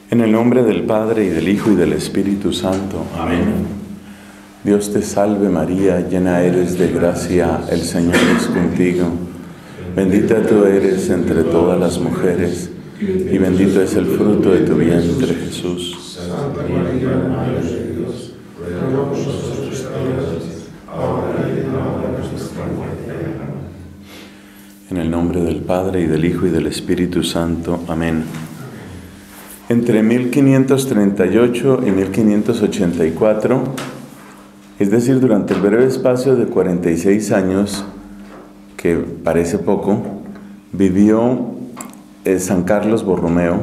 En el nombre del Padre, y del Hijo, y del Espíritu Santo. Amén. Dios te salve María, llena eres de gracia, el Señor es contigo. Bendita tú eres entre todas las mujeres, y bendito es el fruto de tu vientre, Jesús. Santa María, Madre de Dios, ruega por nosotros pecadores, ahora y en la hora de nuestra muerte. Amén. En el nombre del Padre, y del Hijo, y del Espíritu Santo. Amén. Entre 1538 y 1584, es decir, durante el breve espacio de 46 años, que parece poco, vivió San Carlos Borromeo,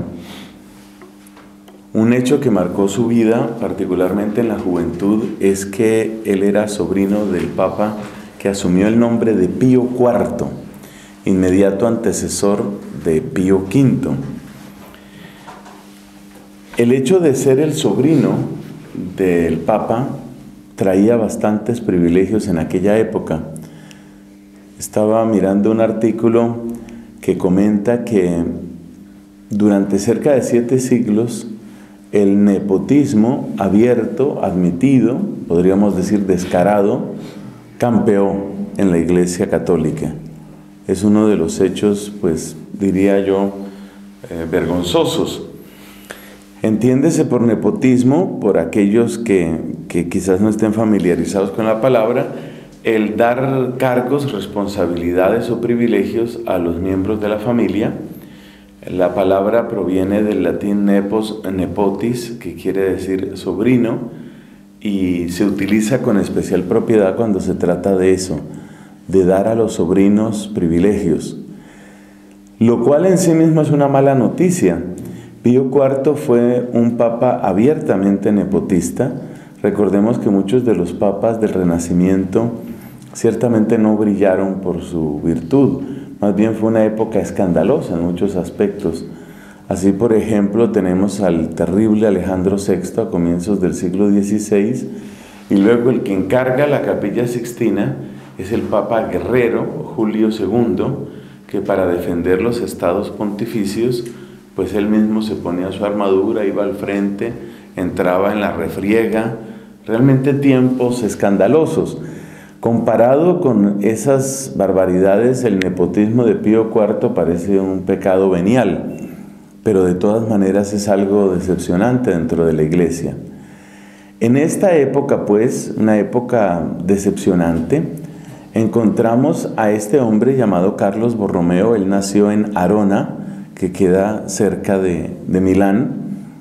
un hecho que marcó su vida, particularmente en la juventud, es que él era sobrino del Papa que asumió el nombre de Pío IV, inmediato antecesor de Pío V. El hecho de ser el sobrino del Papa traía bastantes privilegios en aquella época. Estaba mirando un artículo que comenta que durante cerca de 7 siglos el nepotismo abierto, admitido, podríamos decir descarado, campeó en la Iglesia Católica. Es uno de los hechos, pues diría yo, vergonzosos. Entiéndese por nepotismo, por aquellos que quizás no estén familiarizados con la palabra, el dar cargos, responsabilidades o privilegios a los miembros de la familia. La palabra proviene del latín nepos, nepotis, que quiere decir sobrino, y se utiliza con especial propiedad cuando se trata de eso, de dar a los sobrinos privilegios, lo cual en sí mismo es una mala noticia. Pío IV fue un papa abiertamente nepotista. Recordemos que muchos de los papas del Renacimiento ciertamente no brillaron por su virtud, más bien fue una época escandalosa en muchos aspectos. Así, por ejemplo, tenemos al terrible Alejandro VI a comienzos del siglo XVI, y luego el que encarga la Capilla Sixtina es el Papa Guerrero, Julio II, que para defender los estados pontificios, pues él mismo se ponía su armadura, iba al frente, entraba en la refriega, realmente tiempos escandalosos. Comparado con esas barbaridades, el nepotismo de Pío IV parece un pecado venial, pero de todas maneras es algo decepcionante dentro de la Iglesia. En esta época, pues, una época decepcionante, encontramos a este hombre llamado Carlos Borromeo. Él nació en Arona, que queda cerca de Milán,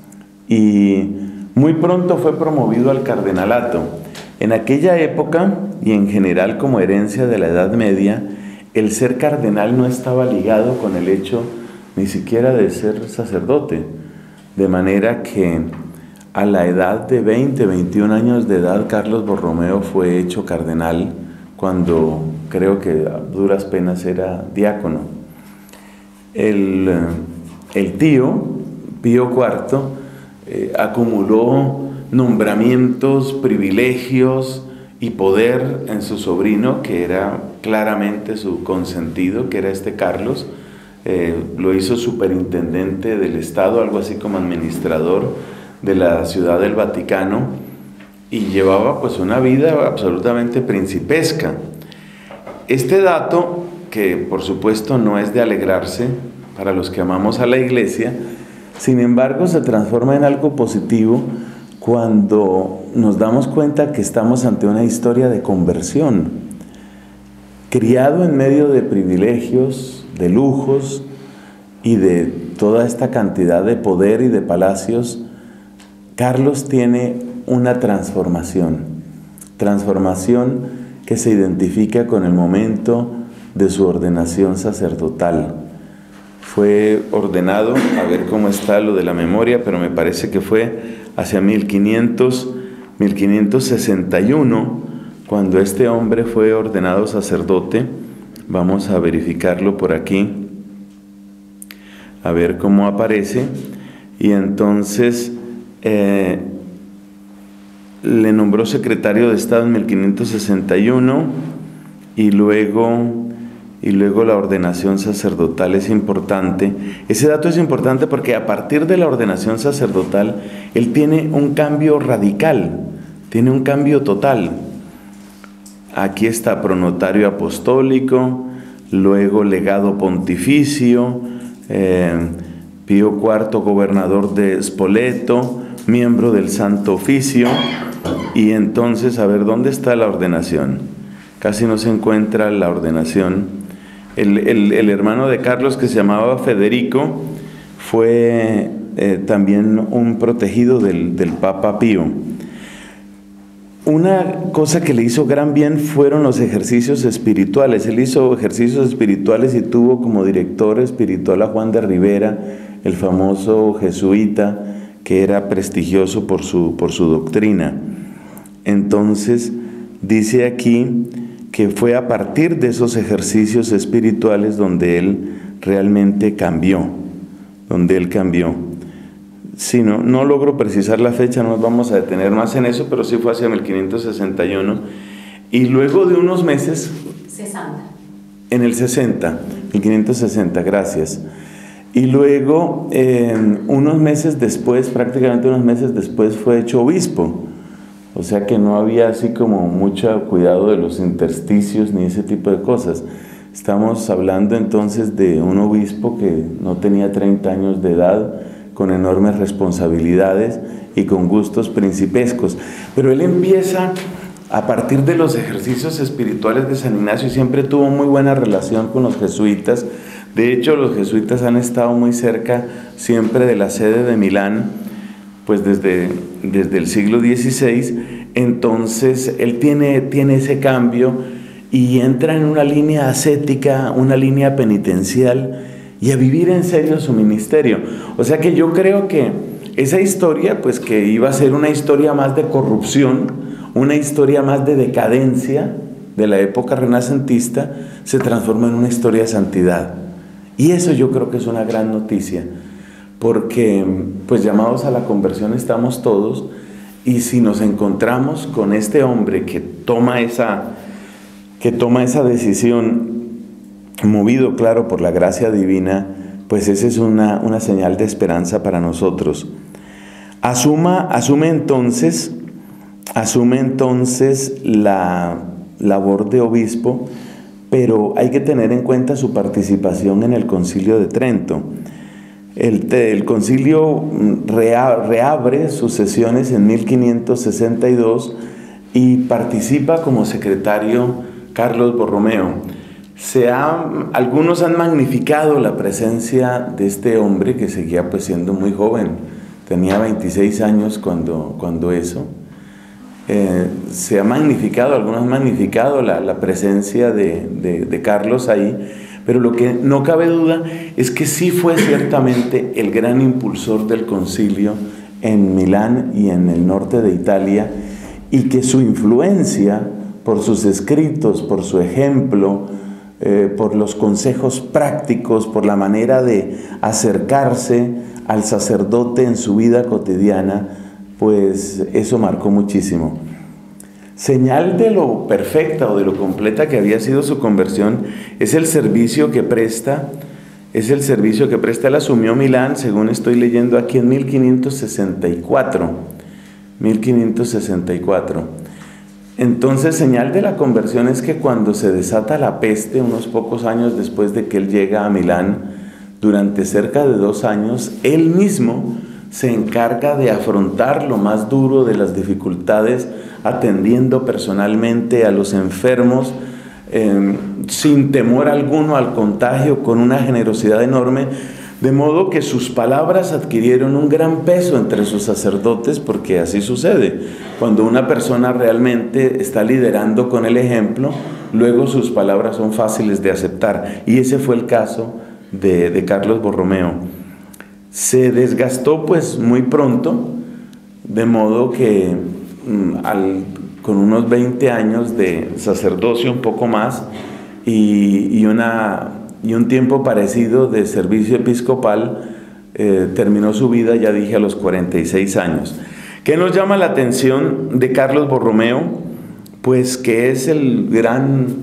y muy pronto fue promovido al cardenalato. En aquella época, y en general como herencia de la Edad Media, el ser cardenal no estaba ligado con el hecho ni siquiera de ser sacerdote, de manera que a la edad de 20, 21 años de edad, Carlos Borromeo fue hecho cardenal, cuando creo que a duras penas era diácono. El tío, Pío IV, acumuló nombramientos, privilegios y poder en su sobrino, que era claramente su consentido, que era este Carlos. Lo hizo superintendente del Estado, algo así como administrador de la Ciudad del Vaticano, y llevaba pues una vida absolutamente principesca. Este dato, que por supuesto no es de alegrarse para los que amamos a la Iglesia, sin embargo se transforma en algo positivo cuando nos damos cuenta que estamos ante una historia de conversión. Criado en medio de privilegios, de lujos y de toda esta cantidad de poder y de palacios, Carlos tiene una transformación que se identifica con el momento de su ordenación sacerdotal. Fue ordenado, a ver cómo está lo de la memoria, pero me parece que fue hacia 1561, cuando este hombre fue ordenado sacerdote. Vamos a verificarlo por aquí, a ver cómo aparece. Y entonces le nombró secretario de Estado en 1561, y luego y luego la ordenación sacerdotal es importante. Ese dato es importante porque a partir de la ordenación sacerdotal, él tiene un cambio radical, tiene un cambio total. Aquí está pronotario apostólico, luego legado pontificio, Pío IV, gobernador de Spoleto, miembro del Santo Oficio. Y entonces, a ver, ¿dónde está la ordenación? Casi no se encuentra la ordenación. El hermano de Carlos, que se llamaba Federico, fue también un protegido del Papa Pío. Una cosa que le hizo gran bien fueron los ejercicios espirituales. Él hizo ejercicios espirituales y tuvo como director espiritual a Juan de Rivera, el famoso jesuita, que era prestigioso por su doctrina. Entonces, dice aquí que fue a partir de esos ejercicios espirituales donde él realmente cambió, Sí, no logro precisar la fecha, no nos vamos a detener más en eso, pero sí fue hacia 1561. Y luego de unos meses... 60. En el 60, 1560, gracias. Y luego, unos meses después, prácticamente unos meses después, fue hecho obispo. O sea que no había así como mucho cuidado de los intersticios ni ese tipo de cosas. Estamos hablando entonces de un obispo que no tenía 30 años de edad, con enormes responsabilidades y con gustos principescos. Pero él empieza a partir de los ejercicios espirituales de San Ignacio, siempre tuvo muy buena relación con los jesuitas. De hecho, los jesuitas han estado muy cerca siempre de la sede de Milán, pues desde el siglo XVI. Entonces él tiene ese cambio y entra en una línea ascética, una línea penitencial, y a vivir en serio su ministerio. O sea que yo creo que esa historia, pues que iba a ser una historia más de corrupción, una historia más de decadencia de la época renacentista, se transforma en una historia de santidad. Y eso yo creo que es una gran noticia, porque pues llamados a la conversión estamos todos, y si nos encontramos con este hombre que toma esa decisión, movido, claro, por la gracia divina, pues esa es una señal de esperanza para nosotros. Asume entonces la labor de obispo, pero hay que tener en cuenta su participación en el Concilio de Trento. El concilio reabre sus sesiones en 1562 y participa como secretario Carlos Borromeo. Algunos han magnificado la presencia de este hombre que seguía pues siendo muy joven, tenía 26 años cuando eso. Se ha magnificado, algunos han magnificado la presencia de Carlos ahí, pero lo que no cabe duda es que sí fue ciertamente el gran impulsor del concilio en Milán y en el norte de Italia, y que su influencia por sus escritos, por su ejemplo, por los consejos prácticos, por la manera de acercarse al sacerdote en su vida cotidiana, pues eso marcó muchísimo. Señal de lo perfecta o de lo completa que había sido su conversión es el servicio que presta. Él asumió Milán, según estoy leyendo aquí, en 1564. Entonces, señal de la conversión es que cuando se desata la peste, unos pocos años después de que él llega a Milán, durante cerca de 2 años, él mismo se encarga de afrontar lo más duro de las dificultades, atendiendo personalmente a los enfermos, sin temor alguno al contagio, con una generosidad enorme, de modo que sus palabras adquirieron un gran peso entre sus sacerdotes, porque así sucede. Cuando una persona realmente está liderando con el ejemplo, luego sus palabras son fáciles de aceptar. Y ese fue el caso de Carlos Borromeo. Se desgastó pues muy pronto, de modo que con unos 20 años de sacerdocio, un poco más, y un tiempo parecido de servicio episcopal, terminó su vida, ya dije, a los 46 años. ¿Qué nos llama la atención de Carlos Borromeo? Pues que es el gran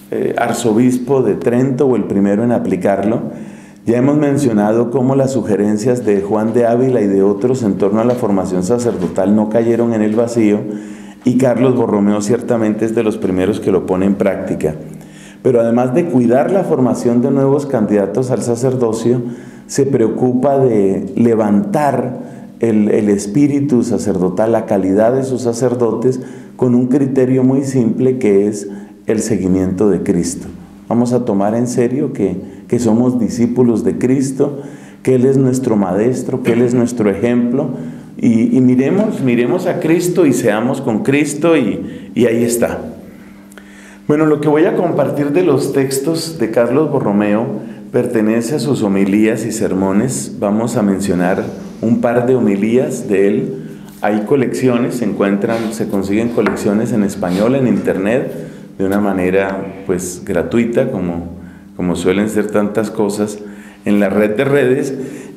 arzobispo de Trento o el primero en aplicarlo. Ya hemos mencionado cómo las sugerencias de Juan de Ávila y de otros en torno a la formación sacerdotal no cayeron en el vacío, y Carlos Borromeo ciertamente es de los primeros que lo pone en práctica. Pero además de cuidar la formación de nuevos candidatos al sacerdocio, se preocupa de levantar el espíritu sacerdotal, la calidad de sus sacerdotes, con un criterio muy simple, que es el seguimiento de Cristo. Vamos a tomar en serio que somos discípulos de Cristo, que Él es nuestro maestro, que Él es nuestro ejemplo, y miremos a Cristo y seamos con Cristo, y ahí está. Bueno, lo que voy a compartir de los textos de Carlos Borromeo pertenece a sus homilías y sermones. Vamos a mencionar un par de homilías de él. Hay colecciones, se consiguen colecciones en español en internet de una manera pues gratuita, como suelen ser tantas cosas en la red de redes,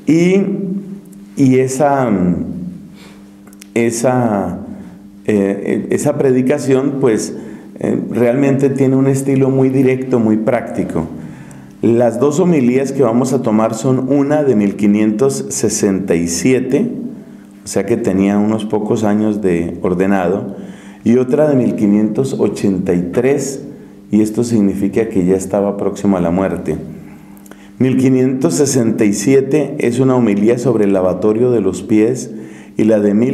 y esa predicación pues realmente tiene un estilo muy directo, muy práctico. Las dos homilías que vamos a tomar son una de 1567, o sea que tenía unos pocos años de ordenado, y otra de 1583, y esto significa que ya estaba próximo a la muerte. 1567 es una homilía sobre el lavatorio de los pies, y la de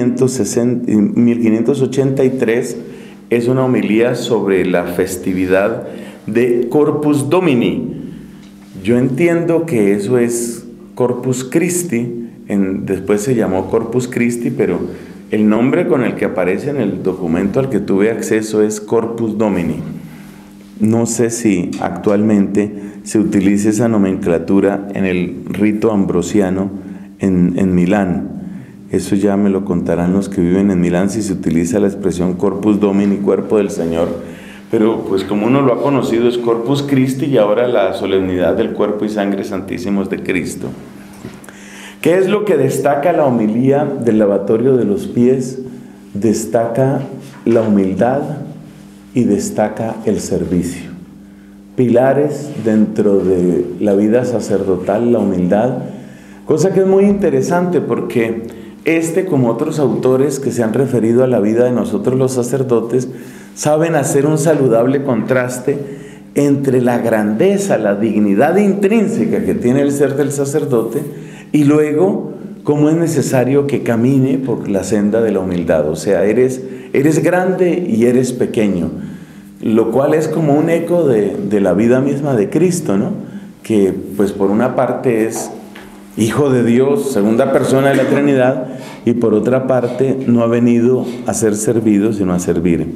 1583 es una homilía sobre la festividad de Corpus Domini. Yo entiendo que eso es Corpus Christi, después se llamó Corpus Christi, pero el nombre con el que aparece en el documento al que tuve acceso es Corpus Domini. No sé si actualmente se utiliza esa nomenclatura en el rito ambrosiano en Milán. Eso ya me lo contarán los que viven en Milán, si se utiliza la expresión Corpus Domini, cuerpo del Señor. Pero pues como uno lo ha conocido es Corpus Christi, y ahora la solemnidad del cuerpo y sangre santísimos de Cristo. ¿Qué es lo que destaca la homilía del lavatorio de los pies? Destaca la humildad y destaca el servicio. Pilares dentro de la vida sacerdotal, la humildad, cosa que es muy interesante porque como otros autores que se han referido a la vida de nosotros los sacerdotes, saben hacer un saludable contraste entre la grandeza, la dignidad intrínseca que tiene el ser del sacerdote, y luego cómo es necesario que camine por la senda de la humildad. O sea, eres grande y eres pequeño, lo cual es como un eco de la vida misma de Cristo, ¿no? Que pues por una parte es Hijo de Dios, segunda persona de la Trinidad, y por otra parte no ha venido a ser servido, sino a servir.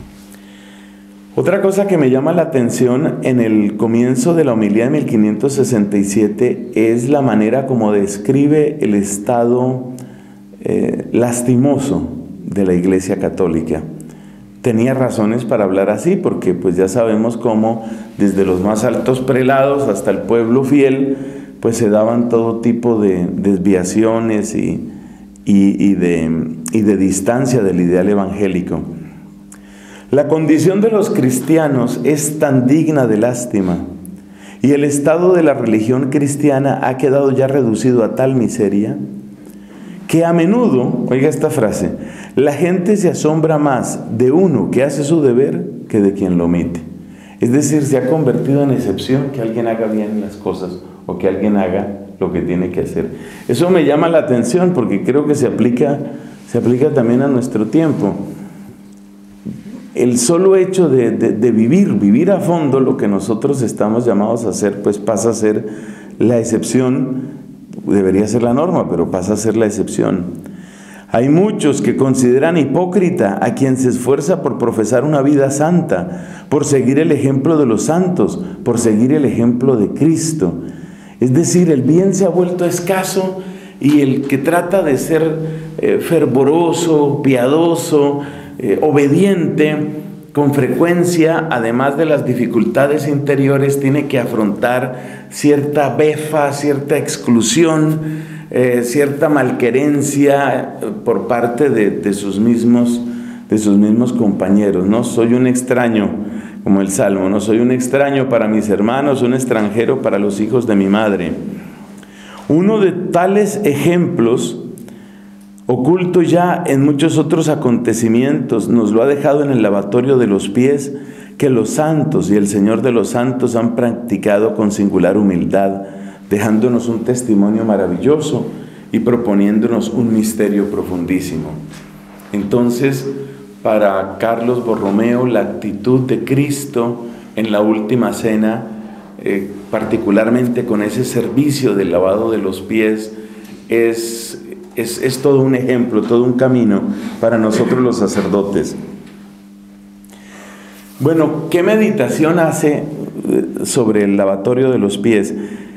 Otra cosa que me llama la atención en el comienzo de la homilía de 1567 es la manera como describe el estado lastimoso de la Iglesia Católica. Tenía razones para hablar así, porque pues ya sabemos cómo desde los más altos prelados hasta el pueblo fiel pues se daban todo tipo de desviaciones y de distancia del ideal evangélico. La condición de los cristianos es tan digna de lástima, y el estado de la religión cristiana ha quedado ya reducido a tal miseria que a menudo, oiga esta frase, la gente se asombra más de uno que hace su deber que de quien lo omite. Es decir, se ha convertido en excepción que alguien haga bien las cosas o que alguien haga lo que tiene que hacer. Eso me llama la atención porque creo que se aplica también a nuestro tiempo. El solo hecho de vivir a fondo lo que nosotros estamos llamados a hacer, pues pasa a ser la excepción. Debería ser la norma, pero pasa a ser la excepción. Hay muchos que consideran hipócrita a quien se esfuerza por profesar una vida santa, por seguir el ejemplo de los santos, por seguir el ejemplo de Cristo. Es decir, el bien se ha vuelto escaso, y el que trata de ser fervoroso, piadoso, obediente, con frecuencia, además de las dificultades interiores, tiene que afrontar cierta befa, cierta exclusión, cierta malquerencia por parte de sus mismos compañeros, ¿no? Soy un extraño, como el Salmo, no soy un extraño para mis hermanos, un extranjero para los hijos de mi madre. Uno de tales ejemplos, oculto ya en muchos otros acontecimientos, nos lo ha dejado en el lavatorio de los pies, que los santos y el Señor de los santos han practicado con singular humildad, dejándonos un testimonio maravilloso y proponiéndonos un misterio profundísimo. Entonces, para Carlos Borromeo, la actitud de Cristo en la última cena, particularmente con ese servicio del lavado de los pies, es todo un ejemplo, todo un camino para nosotros los sacerdotes. Bueno, ¿qué meditación hace sobre el lavatorio de los pies?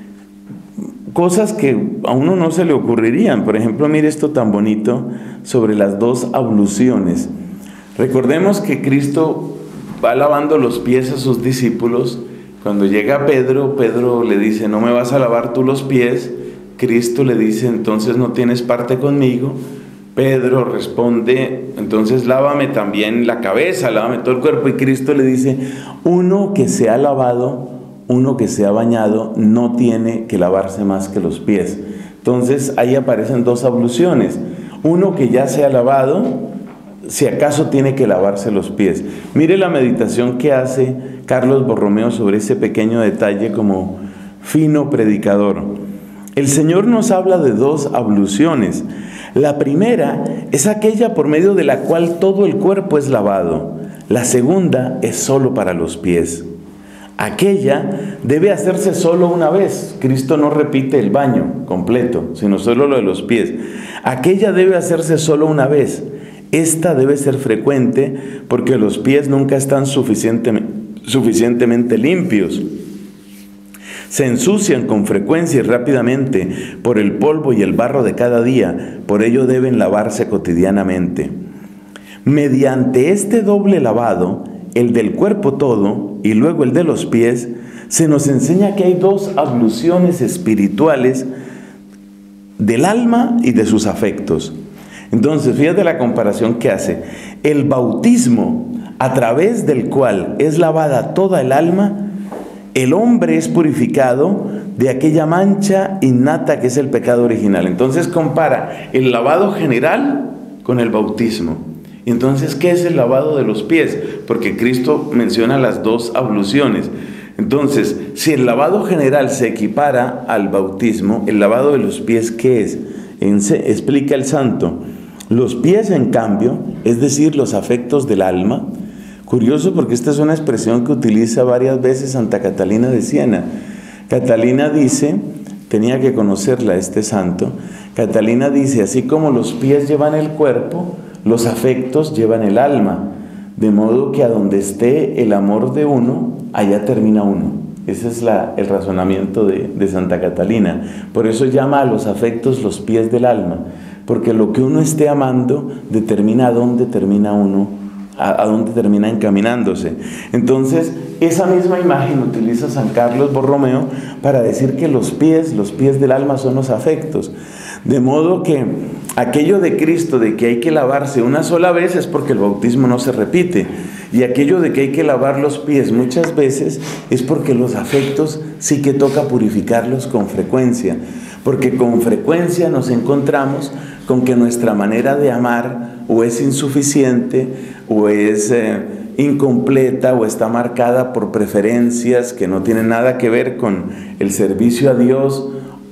Cosas que a uno no se le ocurrirían. Por ejemplo, mire esto tan bonito sobre las 2 abluciones. Recordemos que Cristo va lavando los pies a sus discípulos. Cuando llega Pedro, Pedro le dice, no me vas a lavar tú los pies. Cristo le dice, entonces no tienes parte conmigo. Pedro responde, entonces lávame también la cabeza, lávame todo el cuerpo. Y Cristo le dice, uno que se ha lavado, uno que se ha bañado, no tiene que lavarse más que los pies. Entonces ahí aparecen 2 abluciones. Uno que ya se ha lavado, si acaso tiene que lavarse los pies. Mire la meditación que hace Carlos Borromeo sobre ese pequeño detalle como fino predicador. El Señor nos habla de 2 abluciones. La primera es aquella por medio de la cual todo el cuerpo es lavado. La segunda es solo para los pies. Aquella debe hacerse solo una vez. Cristo no repite el baño completo, sino solo lo de los pies. Aquella debe hacerse solo una vez. Esta debe ser frecuente porque los pies nunca están suficientemente limpios. Se ensucian con frecuencia y rápidamente por el polvo y el barro de cada día, por ello deben lavarse cotidianamente. Mediante este doble lavado, el del cuerpo todo y luego el de los pies, se nos enseña que hay 2 abluciones espirituales del alma y de sus afectos. Entonces, fíjate la comparación que hace. El bautismo, a través del cual es lavada toda el alma, el hombre es purificado de aquella mancha innata que es el pecado original. Entonces compara el lavado general con el bautismo. Entonces, ¿qué es el lavado de los pies? Porque Cristo menciona las 2 abluciones. Entonces, si el lavado general se equipara al bautismo, el lavado de los pies, ¿qué es? Explica el santo. Los pies, en cambio, es decir, los afectos del alma. Curioso porque esta es una expresión que utiliza varias veces Santa Catalina de Siena. Catalina dice, tenía que conocerla este santo, Catalina dice, así como los pies llevan el cuerpo, los afectos llevan el alma, de modo que a donde esté el amor de uno, allá termina uno. Ese es el razonamiento de Santa Catalina. Por eso llama a los afectos los pies del alma, porque lo que uno esté amando determina a dónde termina uno, a dónde termina encaminándose. Entonces, esa misma imagen utiliza San Carlos Borromeo para decir que los pies del alma son los afectos. De modo que aquello de Cristo de que hay que lavarse una sola vez es porque el bautismo no se repite. Y aquello de que hay que lavar los pies muchas veces es porque los afectos sí que toca purificarlos con frecuencia. Porque con frecuencia nos encontramos con que nuestra manera de amar o es insuficiente o es incompleta o está marcada por preferencias que no tienen nada que ver con el servicio a Dios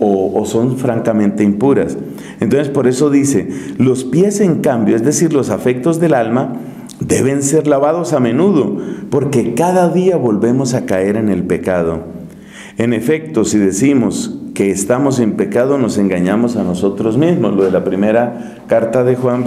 o son francamente impuras. Entonces por eso dice, los pies en cambio, es decir, los afectos del alma, deben ser lavados a menudo, porque cada día volvemos a caer en el pecado. En efecto, si decimos que estamos en pecado, nos engañamos a nosotros mismos. Lo de la primera carta de Juan,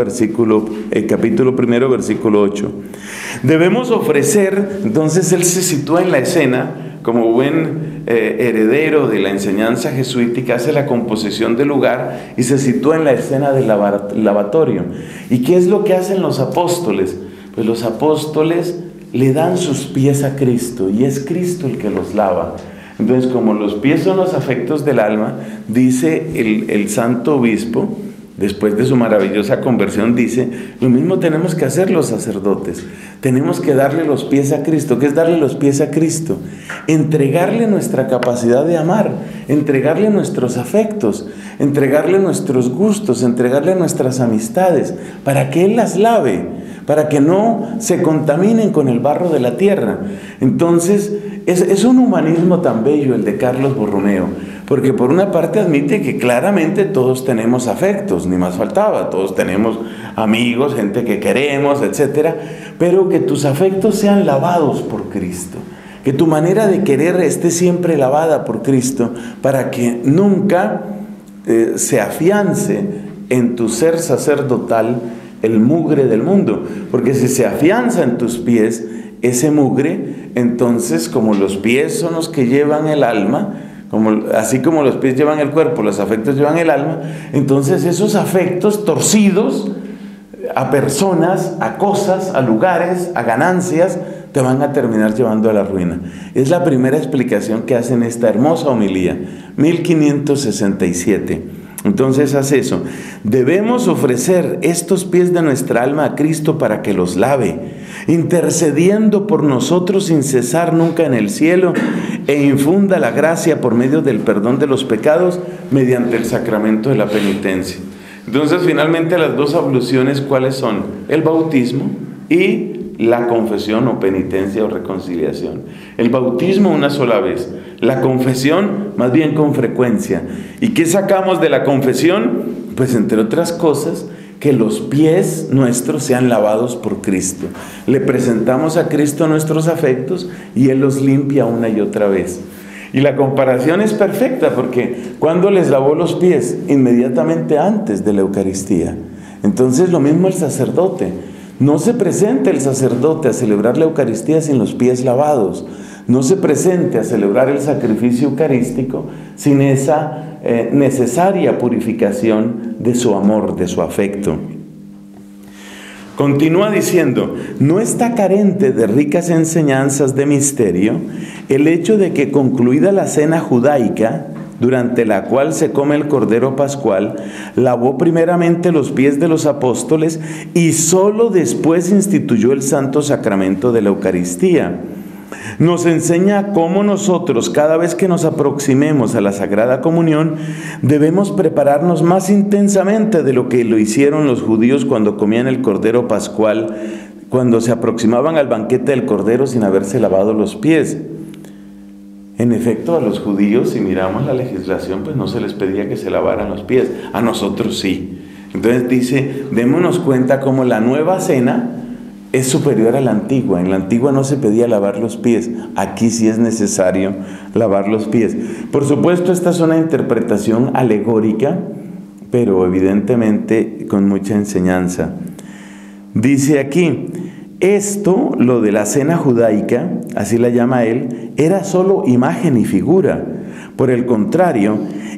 capítulo 1, versículo 8. Debemos ofrecer, entonces él se sitúa en la escena, como buen heredero de la enseñanza jesuítica, hace la composición del lugar y se sitúa en la escena del lavatorio. ¿Y qué es lo que hacen los apóstoles? Pues los apóstoles le dan sus pies a Cristo y es Cristo el que los lava. Entonces, como los pies son los afectos del alma, dice el santo obispo, después de su maravillosa conversión, dice, lo mismo tenemos que hacer los sacerdotes. Tenemos que darle los pies a Cristo. ¿Qué es darle los pies a Cristo? Entregarle nuestra capacidad de amar, entregarle nuestros afectos, entregarle nuestros gustos, entregarle nuestras amistades, para que Él las lave, para que no se contaminen con el barro de la tierra. Entonces, es un humanismo tan bello el de Carlos Borromeo, porque por una parte admite que claramente todos tenemos afectos, ni más faltaba, todos tenemos amigos, gente que queremos, etcétera, pero que tus afectos sean lavados por Cristo, que tu manera de querer esté siempre lavada por Cristo, para que nunca se afiance en tu ser sacerdotal el mugre del mundo, porque si se afianza en tus pies ese mugre, entonces como los pies son los que llevan el alma, así como los pies llevan el cuerpo, los afectos llevan el alma, entonces esos afectos torcidos a personas, a cosas, a lugares, a ganancias, te van a terminar llevando a la ruina. Es la primera explicación que hace en esta hermosa homilía, 1567. Entonces haz eso. Debemos ofrecer estos pies de nuestra alma a Cristo para que los lave, intercediendo por nosotros sin cesar nunca en el cielo, e infunda la gracia por medio del perdón de los pecados mediante el sacramento de la penitencia. Entonces finalmente las dos abluciones, ¿cuáles son? El bautismo y la confesión o penitencia o reconciliación. El bautismo una sola vez, la confesión más bien con frecuencia. ¿Y qué sacamos de la confesión? Pues entre otras cosas, que los pies nuestros sean lavados por Cristo. Le presentamos a Cristo nuestros afectos y Él los limpia una y otra vez. Y la comparación es perfecta, porque ¿cuándo les lavó los pies? Inmediatamente antes de la Eucaristía. Entonces lo mismo el sacerdote. No se presente el sacerdote a celebrar la Eucaristía sin los pies lavados. No se presente a celebrar el sacrificio eucarístico sin esa necesaria purificación de su amor, de su afecto. Continúa diciendo, no está carente de ricas enseñanzas de misterio el hecho de que concluida la cena judaica, durante la cual se come el Cordero Pascual, lavó primeramente los pies de los apóstoles y solo después instituyó el santo sacramento de la Eucaristía. Nos enseña cómo nosotros, cada vez que nos aproximemos a la Sagrada Comunión, debemos prepararnos más intensamente de lo que lo hicieron los judíos cuando comían el Cordero Pascual, cuando se aproximaban al banquete del Cordero sin haberse lavado los pies. En efecto, a los judíos, si miramos la legislación, pues no se les pedía que se lavaran los pies. A nosotros sí. Entonces dice, démonos cuenta cómo la nueva cena es superior a la antigua. En la antigua no se pedía lavar los pies. Aquí sí es necesario lavar los pies. Por supuesto, esta es una interpretación alegórica, pero evidentemente con mucha enseñanza. Dice aquí, esto, lo de la cena judaica, así la llama él, era solo imagen y figura. Por el contrario,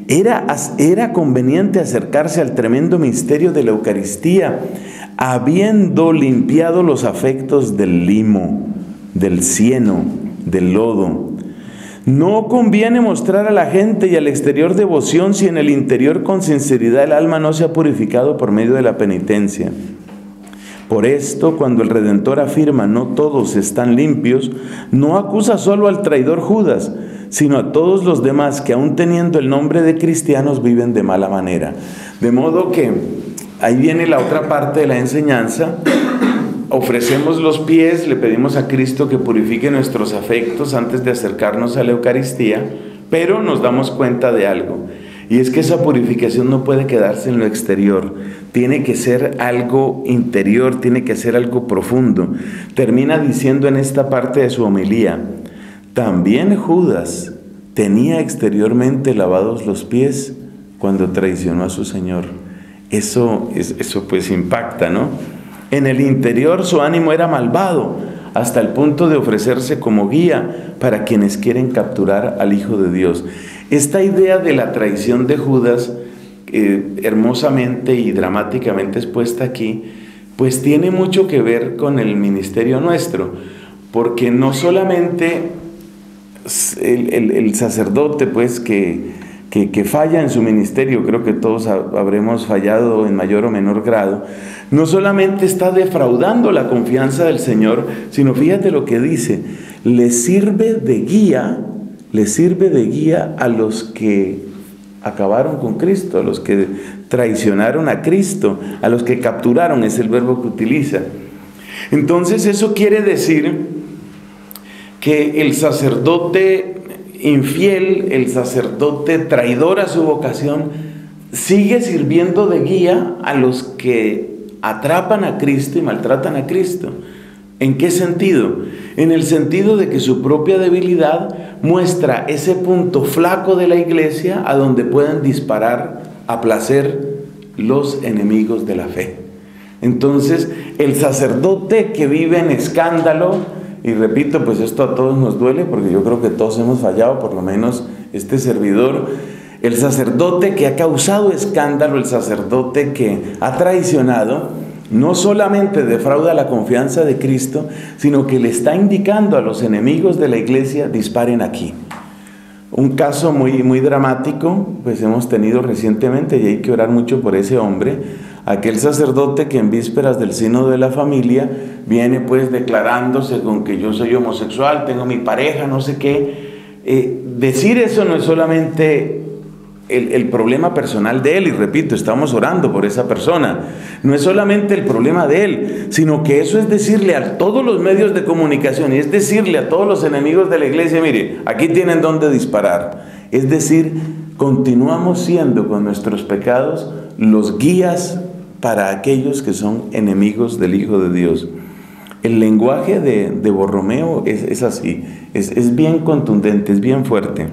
era conveniente acercarse al tremendo misterio de la Eucaristía, habiendo limpiado los afectos del limo, del cieno, del lodo. No conviene mostrar a la gente y al exterior devoción si en el interior con sinceridad el alma no se ha purificado por medio de la penitencia. Por esto, cuando el Redentor afirma no todos están limpios, no acusa solo al traidor Judas, sino a todos los demás que aún teniendo el nombre de cristianos viven de mala manera. De modo que ahí viene la otra parte de la enseñanza. Ofrecemos los pies, le pedimos a Cristo que purifique nuestros afectos antes de acercarnos a la Eucaristía, pero nos damos cuenta de algo. Y es que esa purificación no puede quedarse en lo exterior, tiene que ser algo interior, tiene que ser algo profundo. Termina diciendo en esta parte de su homilía, también Judas tenía exteriormente lavados los pies cuando traicionó a su Señor. Eso pues impacta, ¿no? En el interior su ánimo era malvado, hasta el punto de ofrecerse como guía para quienes quieren capturar al Hijo de Dios. Esta idea de la traición de Judas, hermosamente y dramáticamente expuesta aquí, pues tiene mucho que ver con el ministerio nuestro, porque no solamente el sacerdote pues que que falla en su ministerio, creo que todos habremos fallado en mayor o menor grado, no solamente está defraudando la confianza del Señor, sino fíjate lo que dice, le sirve de guía a los que acabaron con Cristo, a los que traicionaron a Cristo, a los que capturaron, es el verbo que utiliza. Entonces eso quiere decir que el sacerdote infiel, el sacerdote traidor a su vocación, sigue sirviendo de guía a los que atrapan a Cristo y maltratan a Cristo. ¿En qué sentido? En el sentido de que su propia debilidad muestra ese punto flaco de la iglesia a donde pueden disparar a placer los enemigos de la fe. Entonces, el sacerdote que vive en escándalo, y repito, pues esto a todos nos duele, porque yo creo que todos hemos fallado, por lo menos este servidor, el sacerdote que ha causado escándalo, el sacerdote que ha traicionado, no solamente defrauda la confianza de Cristo, sino que le está indicando a los enemigos de la iglesia, disparen aquí. Un caso muy dramático, pues hemos tenido recientemente, y hay que orar mucho por ese hombre, aquel sacerdote que en vísperas del sínodo de la familia viene pues declarándose con que yo soy homosexual, tengo mi pareja, no sé qué. Decir eso no es solamente el problema personal de él, y repito, estamos orando por esa persona, no es solamente el problema de él, sino que eso es decirle a todos los medios de comunicación, y es decirle a todos los enemigos de la iglesia, mire, aquí tienen donde disparar. Es decir, continuamos siendo con nuestros pecados los guías para aquellos que son enemigos del Hijo de Dios. El lenguaje de Borromeo es así, es bien contundente, es bien fuerte.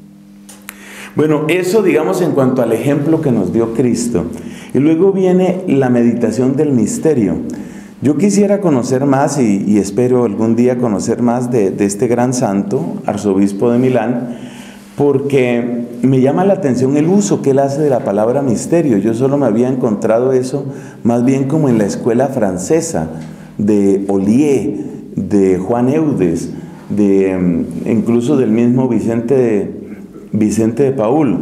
Bueno, eso digamos en cuanto al ejemplo que nos dio Cristo. Y luego viene la meditación del misterio. Yo quisiera conocer más y espero algún día conocer más de este gran santo, arzobispo de Milán, porque me llama la atención el uso que él hace de la palabra misterio. Yo solo me había encontrado eso más bien como en la escuela francesa, de Ollier, de Juan Eudes, incluso del mismo Vicente de Paul.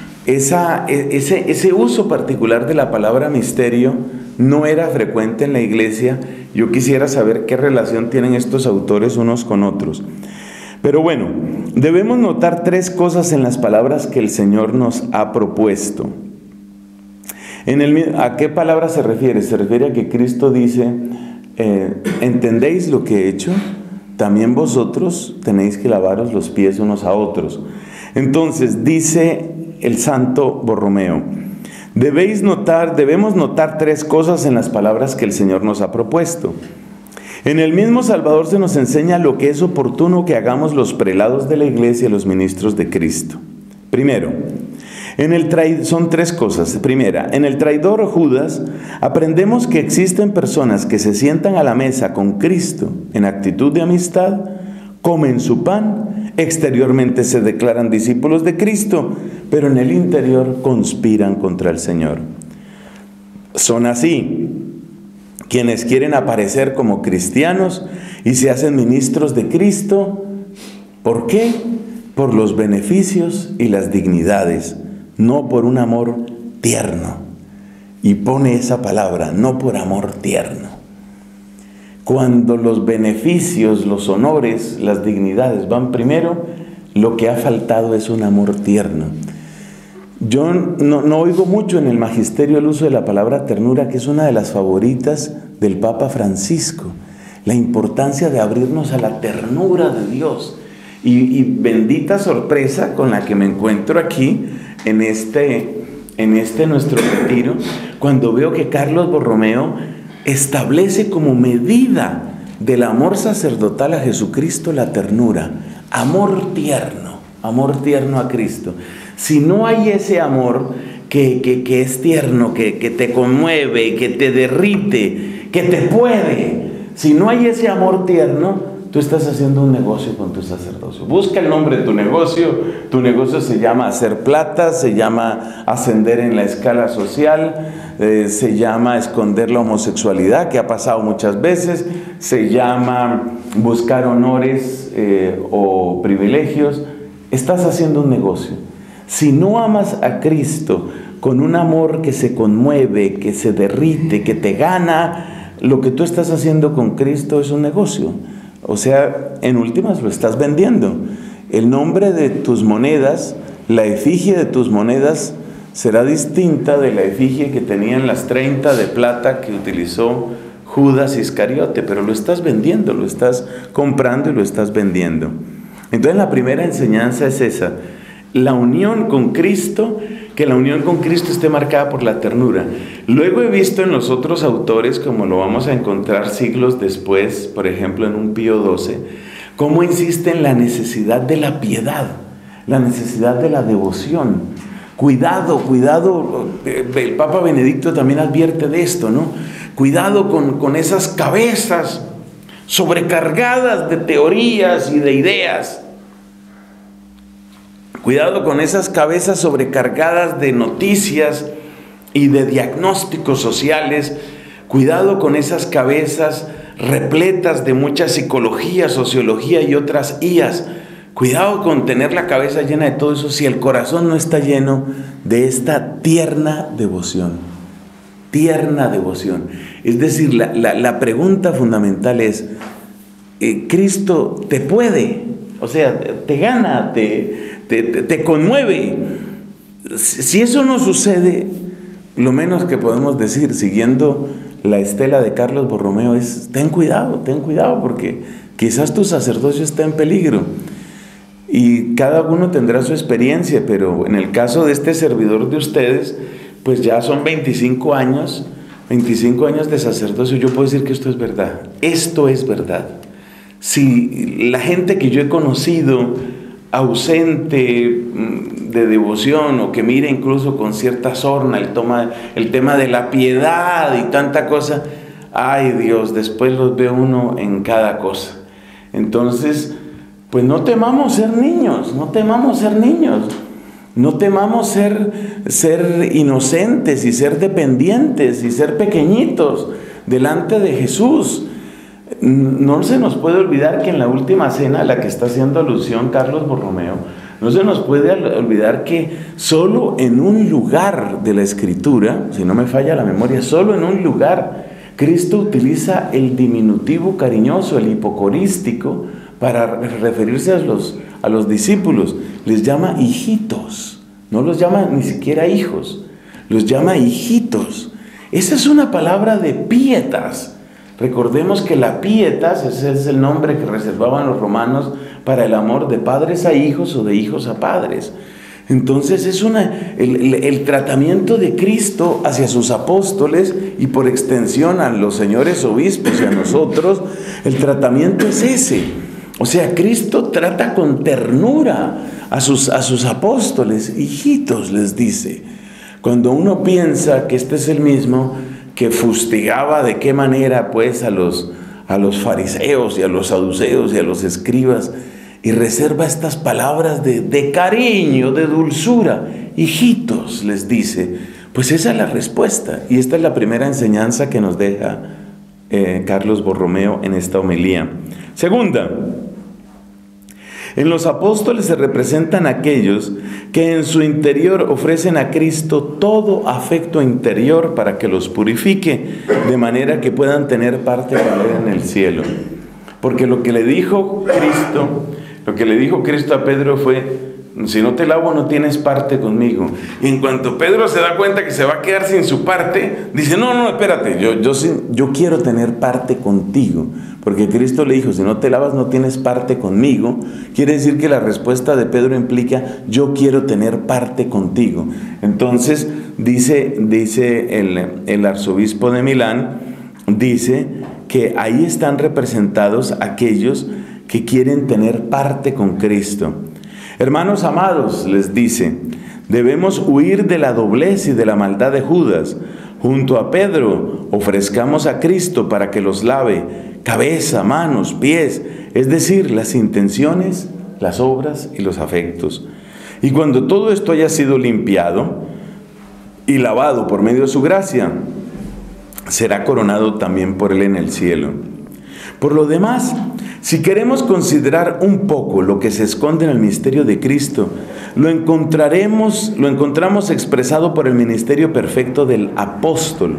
Ese uso particular de la palabra misterio no era frecuente en la iglesia. Yo quisiera saber qué relación tienen estos autores unos con otros. Pero bueno, debemos notar tres cosas en las palabras que el Señor nos ha propuesto. ¿A qué palabra se refiere? Se refiere a que Cristo dice, ¿entendéis lo que he hecho? También vosotros tenéis que lavaros los pies unos a otros. Entonces, dice el santo Borromeo, debemos notar tres cosas en las palabras que el Señor nos ha propuesto. En el mismo Salvador se nos enseña lo que es oportuno que hagamos los prelados de la iglesia y los ministros de Cristo. Primero, son tres cosas. Primera, en el traidor Judas aprendemos que existen personas que se sientan a la mesa con Cristo en actitud de amistad, comen su pan, exteriormente se declaran discípulos de Cristo, pero en el interior conspiran contra el Señor. Son así quienes quieren aparecer como cristianos y se hacen ministros de Cristo. ¿Por qué? Por los beneficios y las dignidades, no por un amor tierno. Y pone esa palabra, no por amor tierno. Cuando los beneficios, los honores, las dignidades van primero, lo que ha faltado es un amor tierno. Yo no oigo mucho en el magisterio el uso de la palabra ternura, que es una de las favoritas del Papa Francisco. La importancia de abrirnos a la ternura de Dios. Y bendita sorpresa con la que me encuentro aquí en este nuestro retiro, cuando veo que Carlos Borromeo establece como medida del amor sacerdotal a Jesucristo la ternura, amor tierno a Cristo. Si no hay ese amor que es tierno, que te conmueve, que te derrite, que te puede, si no hay ese amor tierno, tú estás haciendo un negocio con tu sacerdocio. Busca el nombre de tu negocio se llama hacer plata, se llama ascender en la escala social, se llama esconder la homosexualidad, que ha pasado muchas veces, se llama buscar honores o privilegios. Estás haciendo un negocio. Si no amas a Cristo con un amor que se conmueve, que se derrite, que te gana, lo que tú estás haciendo con Cristo es un negocio. O sea, en últimas lo estás vendiendo. El nombre de tus monedas, la efigie de tus monedas será distinta de la efigie que tenían las 30 de plata que utilizó Judas Iscariote, pero lo estás vendiendo, lo estás comprando y lo estás vendiendo. Entonces la primera enseñanza es esa, la unión con Cristo, que la unión con Cristo esté marcada por la ternura. Luego he visto en los otros autores, como lo vamos a encontrar siglos después, por ejemplo en un Pío XII, cómo insiste en la necesidad de la piedad, la necesidad de la devoción. Cuidado, el Papa Benedicto también advierte de esto, ¿no? Cuidado con esas cabezas sobrecargadas de teorías y de ideas. Cuidado con esas cabezas sobrecargadas de noticias y de diagnósticos sociales. Cuidado con esas cabezas repletas de mucha psicología, sociología y otras IAs. Cuidado con tener la cabeza llena de todo eso si el corazón no está lleno de esta tierna devoción. Tierna devoción. Es decir, la pregunta fundamental es, ¿Cristo te puede? O sea, te gana, te conmueve. Si eso no sucede, lo menos que podemos decir, siguiendo la estela de Carlos Borromeo, es ten cuidado, porque quizás tu sacerdocio está en peligro. Y cada uno tendrá su experiencia, pero en el caso de este servidor de ustedes, pues ya son 25 años de sacerdocio. Yo puedo decir que esto es verdad. Esto es verdad. Si la gente que yo he conocido ausente de devoción, o que mira incluso con cierta sorna el tema de la piedad y tanta cosa, ay Dios, después los ve uno en cada cosa. Entonces, pues no temamos ser niños, no temamos ser inocentes y ser dependientes y ser pequeñitos delante de Jesús. No se nos puede olvidar que en la última cena a la que está haciendo alusión Carlos Borromeo, no se nos puede olvidar que solo en un lugar de la Escritura, si no me falla la memoria, solo en un lugar Cristo utiliza el diminutivo cariñoso, el hipocorístico, para referirse a los discípulos. Les llama hijitos, no los llama ni siquiera hijos, los llama hijitos. Esa es una palabra de pietas. Recordemos que la pietas, ese es el nombre que reservaban los romanos para el amor de padres a hijos o de hijos a padres. Entonces es el tratamiento de Cristo hacia sus apóstoles y por extensión a los señores obispos y a nosotros, el tratamiento es ese. O sea, Cristo trata con ternura a sus apóstoles, hijitos les dice. Cuando uno piensa que este es el mismo que fustigaba de qué manera pues a los fariseos y a los saduceos y a los escribas, y reserva estas palabras de cariño, de dulzura, hijitos les dice, pues esa es la respuesta. Y esta es la primera enseñanza que nos deja Carlos Borromeo en esta homilía. Segunda, en los apóstoles se representan aquellos que en su interior ofrecen a Cristo todo afecto interior para que los purifique, de manera que puedan tener parte con Él en el cielo. Porque lo que le dijo Cristo a Pedro fue, si no te lavo no tienes parte conmigo. Y en cuanto Pedro se da cuenta que se va a quedar sin su parte, dice, no, espérate, yo quiero tener parte contigo. Porque Cristo le dijo, si no te lavas no tienes parte conmigo. Quiere decir que la respuesta de Pedro implica, yo quiero tener parte contigo. Entonces dice el arzobispo de Milán, dice que ahí están representados aquellos que quieren tener parte con Cristo. Hermanos amados, les dice, debemos huir de la doblez y de la maldad de Judas. Junto a Pedro ofrezcamos a Cristo para que los lave, cabeza, manos, pies, es decir, las intenciones, las obras y los afectos. Y cuando todo esto haya sido limpiado y lavado por medio de su gracia, será coronado también por Él en el cielo. Por lo demás, Si queremos considerar un poco lo que se esconde en el misterio de Cristo, lo encontramos expresado por el ministerio perfecto del apóstol.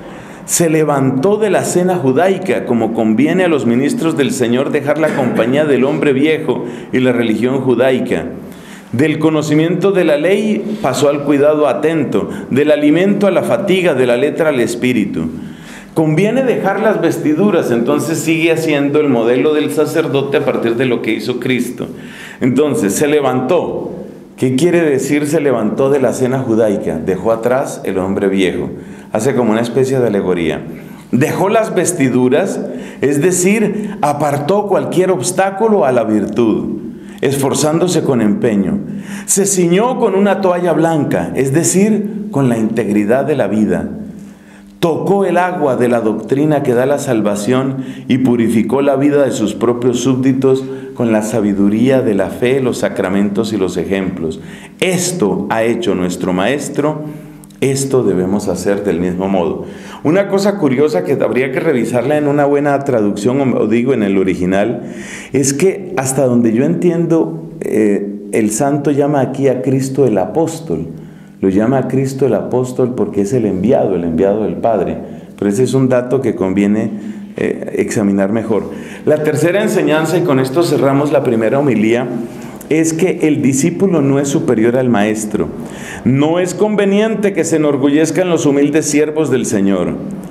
Se levantó de la cena judaica, como conviene a los ministros del Señor dejar la compañía del hombre viejo y la religión judaica. Del conocimiento de la ley pasó al cuidado atento, del alimento a la fatiga, de la letra al espíritu. Conviene dejar las vestiduras, entonces sigue haciendo el modelo del sacerdote a partir de lo que hizo Cristo. Entonces, se levantó. ¿Qué quiere decir se levantó de la cena judaica? Dejó atrás el hombre viejo. Hace como una especie de alegoría. Dejó las vestiduras, es decir, apartó cualquier obstáculo a la virtud, esforzándose con empeño. Se ciñó con una toalla blanca, es decir, con la integridad de la vida. Tocó el agua de la doctrina que da la salvación y purificó la vida de sus propios súbditos con la sabiduría de la fe, los sacramentos y los ejemplos. Esto ha hecho nuestro Maestro, esto debemos hacer del mismo modo. Una cosa curiosa que habría que revisarla en una buena traducción, o digo en el original, es que hasta donde yo entiendo, el santo llama aquí a Cristo el apóstol. Lo llama a Cristo el apóstol porque es el enviado del Padre. Pero ese es un dato que conviene examinar mejor. La tercera enseñanza, y con esto cerramos la primera homilía, es que el discípulo no es superior al maestro. No es conveniente que se enorgullezcan los humildes siervos del Señor.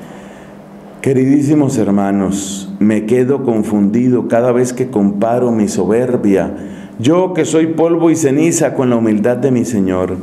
Queridísimos hermanos, me quedo confundido cada vez que comparo mi soberbia, yo que soy polvo y ceniza, con la humildad de mi Señor.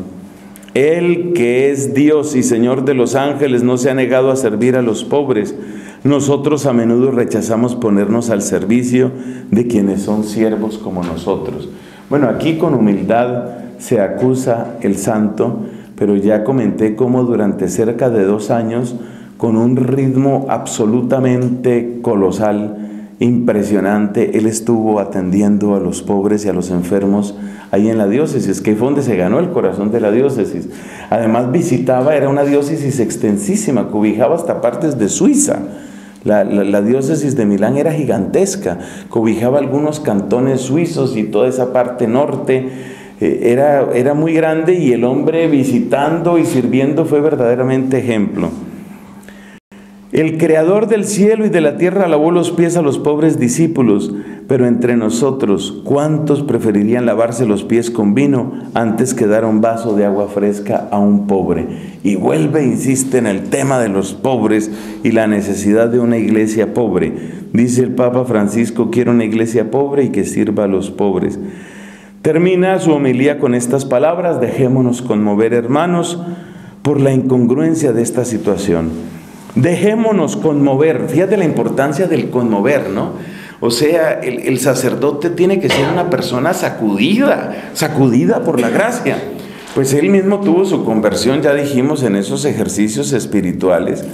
Él, que es Dios y Señor de los ángeles, no se ha negado a servir a los pobres. Nosotros a menudo rechazamos ponernos al servicio de quienes son siervos como nosotros. Bueno, aquí con humildad se acusa el santo, pero ya comenté cómo durante cerca de 2 años, con un ritmo absolutamente colosal, impresionante, él estuvo atendiendo a los pobres y a los enfermos ahí en la diócesis, que fue donde se ganó el corazón de la diócesis. Además visitaba, era una diócesis extensísima, cobijaba hasta partes de Suiza. La diócesis de Milán era gigantesca, cobijaba algunos cantones suizos y toda esa parte norte. Era muy grande, y el hombre visitando y sirviendo fue verdaderamente ejemplo. El Creador del cielo y de la tierra lavó los pies a los pobres discípulos, pero entre nosotros, ¿cuántos preferirían lavarse los pies con vino antes que dar un vaso de agua fresca a un pobre? Y vuelve e insiste en el tema de los pobres y la necesidad de una iglesia pobre. Dice el Papa Francisco: quiero una iglesia pobre y que sirva a los pobres. Termina su homilía con estas palabras: dejémonos conmover, hermanos, por la incongruencia de esta situación. Dejémonos conmover. Fíjate la importancia del conmover, ¿no? O sea, el sacerdote tiene que ser una persona sacudida por la gracia. Pues él mismo tuvo su conversión, ya dijimos, en esos ejercicios espirituales,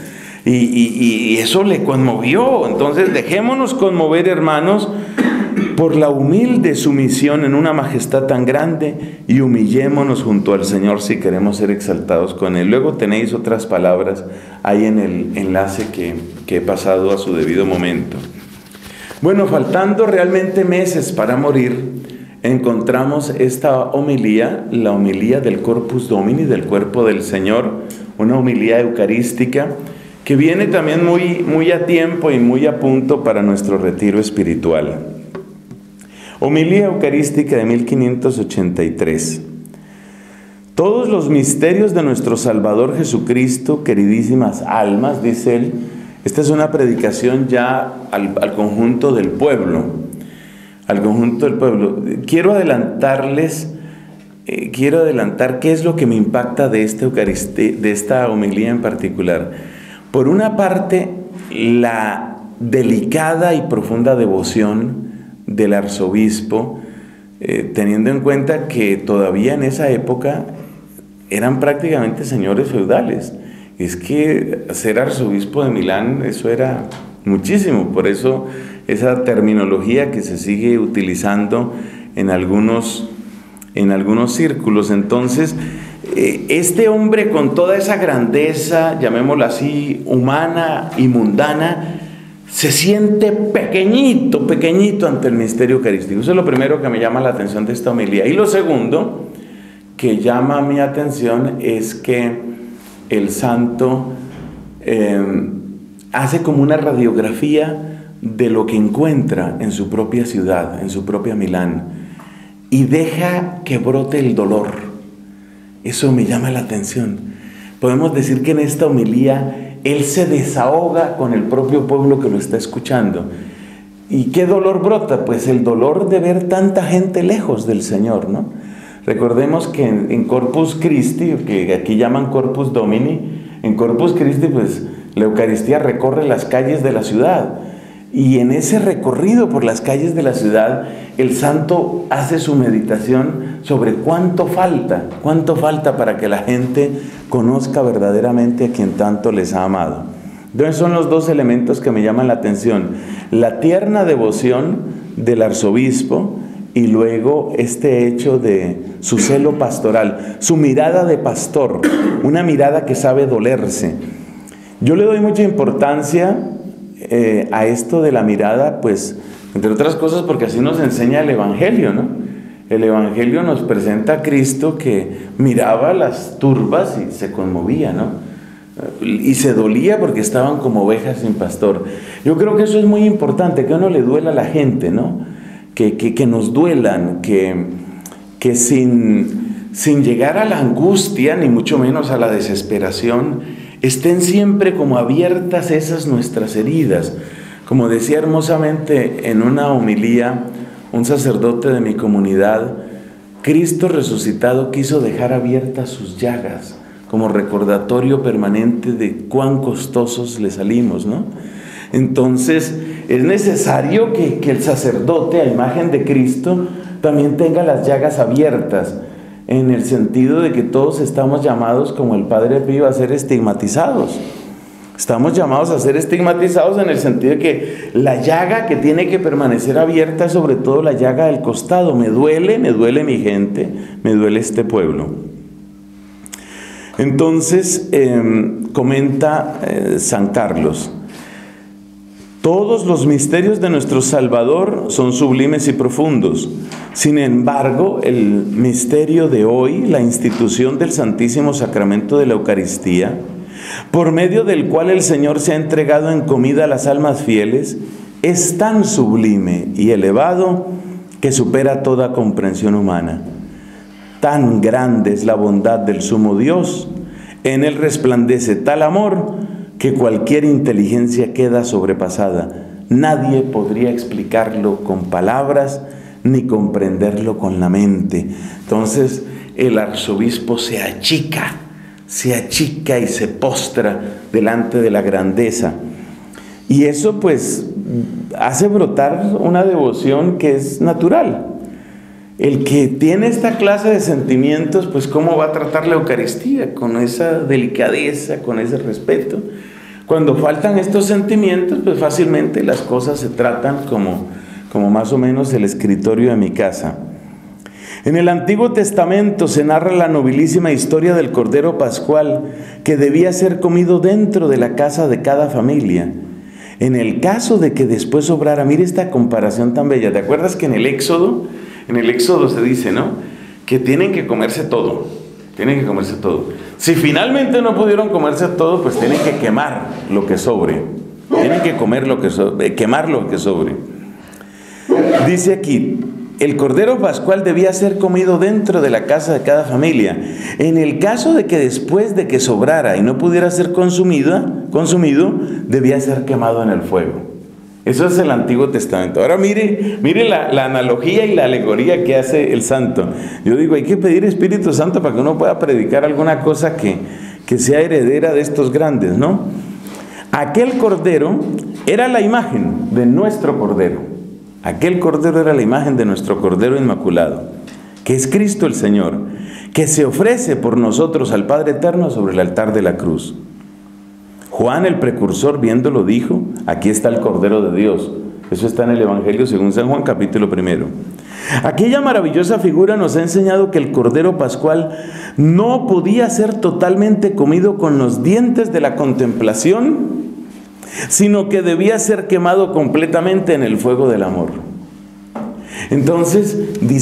y eso le conmovió. Entonces, dejémonos conmover, hermanos, por la humilde sumisión en una majestad tan grande, y humillémonos junto al Señor si queremos ser exaltados con Él. Luego tenéis otras palabras ahí en el enlace que he pasado a su debido momento. Bueno, faltando realmente meses para morir, encontramos esta homilía, la homilía del Corpus Domini, del cuerpo del Señor, una homilía eucarística que viene también muy a tiempo y muy a punto para nuestro retiro espiritual. Homilía eucarística de 1583. Todos los misterios de nuestro Salvador Jesucristo, queridísimas almas, dice él. Esta es una predicación ya al conjunto del pueblo. Al conjunto del pueblo. Quiero adelantar qué es lo que me impacta de esta homilía en particular. Por una parte, la delicada y profunda devoción del arzobispo, teniendo en cuenta que todavía en esa época eran prácticamente señores feudales. Es que ser arzobispo de Milán, eso era muchísimo. Por eso esa terminología que se sigue utilizando en algunos círculos. Entonces, este hombre, con toda esa grandeza, llamémosla así, humana y mundana, se siente pequeñito, pequeñito ante el misterio eucarístico. Eso es lo primero que me llama la atención de esta homilía. Y lo segundo que llama mi atención es que el santo hace como una radiografía de lo que encuentra en su propia ciudad, en su propia Milán, y deja que brote el dolor. Eso me llama la atención. Podemos decir que en esta homilía él se desahoga con el propio pueblo que lo está escuchando. ¿Y qué dolor brota? Pues el dolor de ver tanta gente lejos del Señor, ¿no? Recordemos que en Corpus Christi, que aquí llaman Corpus Domini, en Corpus Christi pues la Eucaristía recorre las calles de la ciudad. Y en ese recorrido por las calles de la ciudad, el santo hace su meditación sobre cuánto falta para que la gente conozca verdaderamente a quien tanto les ha amado. Entonces son los dos elementos que me llaman la atención: la tierna devoción del arzobispo y luego este hecho de su celo pastoral, su mirada de pastor, una mirada que sabe dolerse. Yo le doy mucha importancia a esto de la mirada, pues, entre otras cosas, porque así nos enseña el Evangelio, ¿no? El Evangelio nos presenta a Cristo que miraba las turbas y se conmovía, ¿no? Y se dolía porque estaban como ovejas sin pastor. Yo creo que eso es muy importante, que a uno le duela a la gente, ¿no? Que nos duelan, que sin llegar a la angustia, ni mucho menos a la desesperación, estén siempre como abiertas esas nuestras heridas. Como decía hermosamente en una homilía un sacerdote de mi comunidad, Cristo resucitado quiso dejar abiertas sus llagas como recordatorio permanente de cuán costosos le salimos, ¿no? Entonces es necesario que el sacerdote, a imagen de Cristo, también tenga las llagas abiertas, en el sentido de que todos estamos llamados, como el Padre Pío, a ser estigmatizados. Estamos llamados a ser estigmatizados en el sentido de que la llaga que tiene que permanecer abierta es sobre todo la llaga del costado. Me duele mi gente, me duele este pueblo. Entonces, comenta San Carlos: todos los misterios de nuestro Salvador son sublimes y profundos. Sin embargo, el misterio de hoy, la institución del Santísimo Sacramento de la Eucaristía, por medio del cual el Señor se ha entregado en comida a las almas fieles, es tan sublime y elevado que supera toda comprensión humana. Tan grande es la bondad del sumo Dios, en él resplandece tal amor que cualquier inteligencia queda sobrepasada. Nadie podría explicarlo con palabras ni comprenderlo con la mente. Entonces el arzobispo se achica y se postra delante de la grandeza. Y eso pues hace brotar una devoción que es natural. El que tiene esta clase de sentimientos, pues ¿cómo va a tratar la Eucaristía? Con esa delicadeza, con ese respeto. Cuando faltan estos sentimientos, pues fácilmente las cosas se tratan como más o menos el escritorio de mi casa. En el Antiguo Testamento se narra la nobilísima historia del Cordero Pascual que debía ser comido dentro de la casa de cada familia. En el caso de que después sobrara, mire esta comparación tan bella. ¿Te acuerdas que en el Éxodo se dice, ¿no?, que tienen que comerse todo? Tienen que comerse todo. Si finalmente no pudieron comerse todo, pues tienen que quemar lo que sobre. Tienen que quemar lo que sobre. Dice aquí: el Cordero Pascual debía ser comido dentro de la casa de cada familia. En el caso de que después de que sobrara y no pudiera ser consumido, debía ser quemado en el fuego. Eso es el Antiguo Testamento. Ahora mire la analogía y la alegoría que hace el santo. Yo digo, hay que pedir Espíritu Santo para que uno pueda predicar alguna cosa que sea heredera de estos grandes, ¿no? Aquel cordero era la imagen de nuestro cordero. Aquel cordero era la imagen de nuestro Cordero Inmaculado, que es Cristo el Señor, que se ofrece por nosotros al Padre Eterno sobre el altar de la cruz. Juan el precursor, viéndolo, dijo: aquí está el Cordero de Dios. Eso está en el Evangelio según San Juan, capítulo 1. Aquella maravillosa figura nos ha enseñado que el Cordero Pascual no podía ser totalmente comido con los dientes de la contemplación, sino que debía ser quemado completamente en el fuego del amor. Entonces,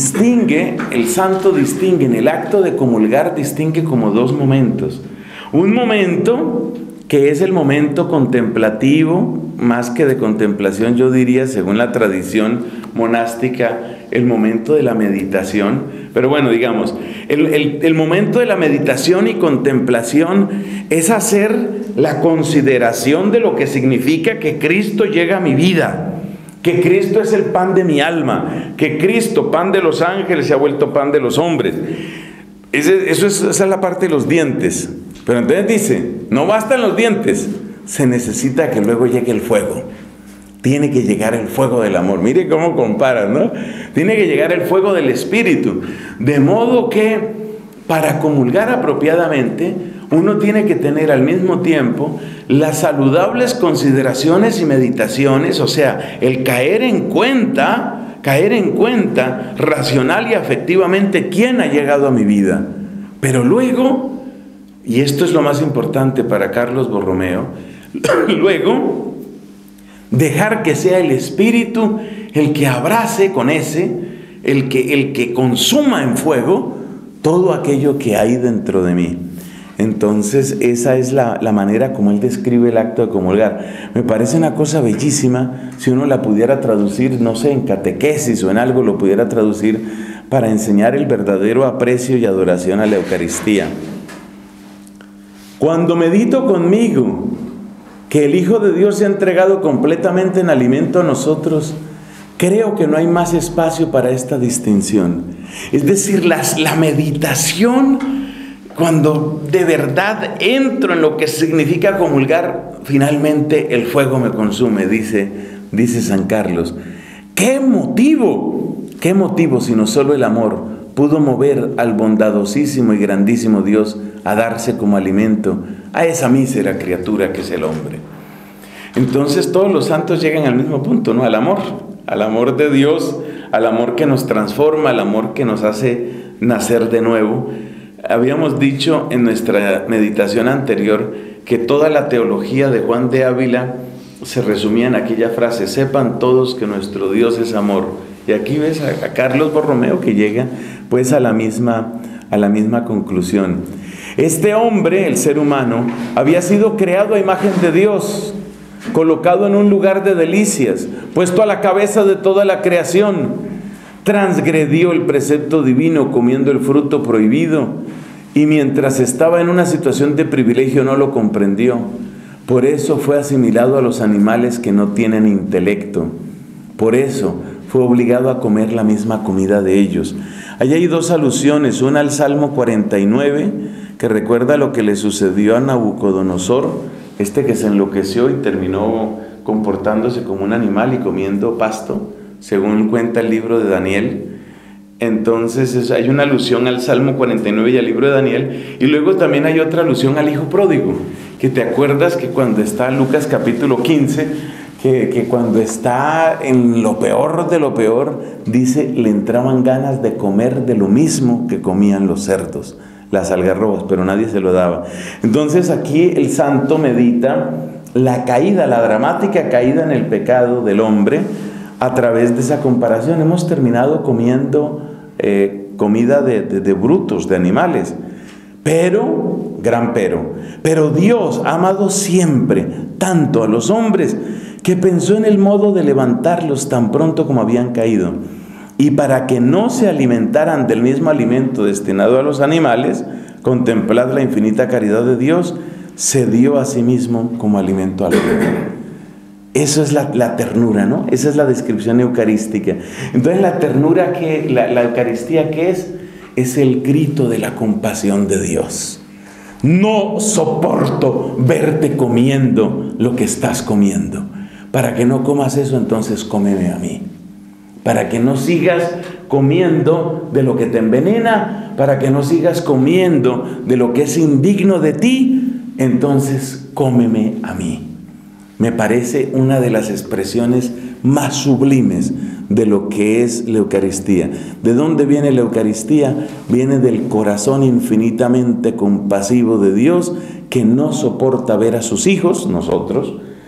el santo distingue, en el acto de comulgar distingue como dos momentos. Un momento que es el momento contemplativo, más que de contemplación, yo diría, según la tradición monástica, el momento de la meditación. Pero bueno, digamos, el momento de la meditación y contemplación es hacer la consideración de lo que significa que Cristo llega a mi vida, que Cristo es el pan de mi alma, que Cristo, pan de los ángeles, se ha vuelto pan de los hombres. Esa es la parte de los dientes. Pero entonces dice, no bastan los dientes, se necesita que luego llegue el fuego. Tiene que llegar el fuego del amor. Mire cómo compara, ¿no? Tiene que llegar el fuego del Espíritu. De modo que para comulgar apropiadamente, uno tiene que tener al mismo tiempo las saludables consideraciones y meditaciones, o sea, el caer en cuenta racional y afectivamente quién ha llegado a mi vida. Pero luego, y esto es lo más importante para Carlos Borromeo, luego dejar que sea el Espíritu el que abrace con el que consuma en fuego todo aquello que hay dentro de mí. Entonces esa es la manera como él describe el acto de comulgar. Me parece una cosa bellísima. Si uno la pudiera traducir, no sé, en catequesis o en algo lo pudiera traducir para enseñar el verdadero aprecio y adoración a la Eucaristía. Cuando medito conmigo que el Hijo de Dios se ha entregado completamente en alimento a nosotros, creo que no hay más espacio para esta distinción. Es decir, la meditación, cuando de verdad entro en lo que significa comulgar, finalmente el fuego me consume, dice San Carlos. ¿Qué motivo sino solo el amor pudo mover al bondadosísimo y grandísimo Dios a darse como alimento a esa mísera criatura que es el hombre? Entonces todos los santos llegan al mismo punto, ¿no? Al amor de Dios, al amor que nos transforma, al amor que nos hace nacer de nuevo. Habíamos dicho en nuestra meditación anterior que toda la teología de Juan de Ávila se resumía en aquella frase: sepan todos que nuestro Dios es amor. Y aquí ves a Carlos Borromeo que llega pues a la misma conclusión. Este hombre, el ser humano, había sido creado a imagen de Dios, colocado en un lugar de delicias, puesto a la cabeza de toda la creación. Transgredió el precepto divino comiendo el fruto prohibido, y mientras estaba en una situación de privilegio no lo comprendió. Por eso fue asimilado a los animales que no tienen intelecto. Por eso fue obligado a comer la misma comida de ellos. Allí hay dos alusiones, una al Salmo 49, que recuerda lo que le sucedió a Nabucodonosor, que se enloqueció y terminó comportándose como un animal y comiendo pasto, según cuenta el libro de Daniel. Entonces hay una alusión al Salmo 49 y al libro de Daniel, y luego también hay otra alusión al hijo pródigo, que te acuerdas que cuando está Lucas capítulo 15, que cuando está en lo peor de lo peor, dice, le entraban ganas de comer de lo mismo que comían los cerdos, las algarrobas, pero nadie se lo daba. Entonces aquí el santo medita la dramática caída en el pecado del hombre a través de esa comparación. Hemos terminado comiendo comida de brutos, de animales, pero Dios ha amado siempre tanto a los hombres que pensó en el modo de levantarlos tan pronto como habían caído, y para que no se alimentaran del mismo alimento destinado a los animales, contemplad la infinita caridad de Dios, se dio a sí mismo como alimento al hombre. Eso es la ternura, ¿no? Esa es la descripción eucarística. Entonces la ternura, la Eucaristía, ¿qué es? Es el grito de la compasión de Dios. No soporto verte comiendo lo que estás comiendo. Para que no comas eso, entonces cómeme a mí. Para que no sigas comiendo de lo que te envenena, para que no sigas comiendo de lo que es indigno de ti, entonces cómeme a mí. Me parece una de las expresiones más sublimes de lo que es la Eucaristía. ¿De dónde viene la Eucaristía? Viene del corazón infinitamente compasivo de Dios, que no soporta ver a sus hijos, nosotros,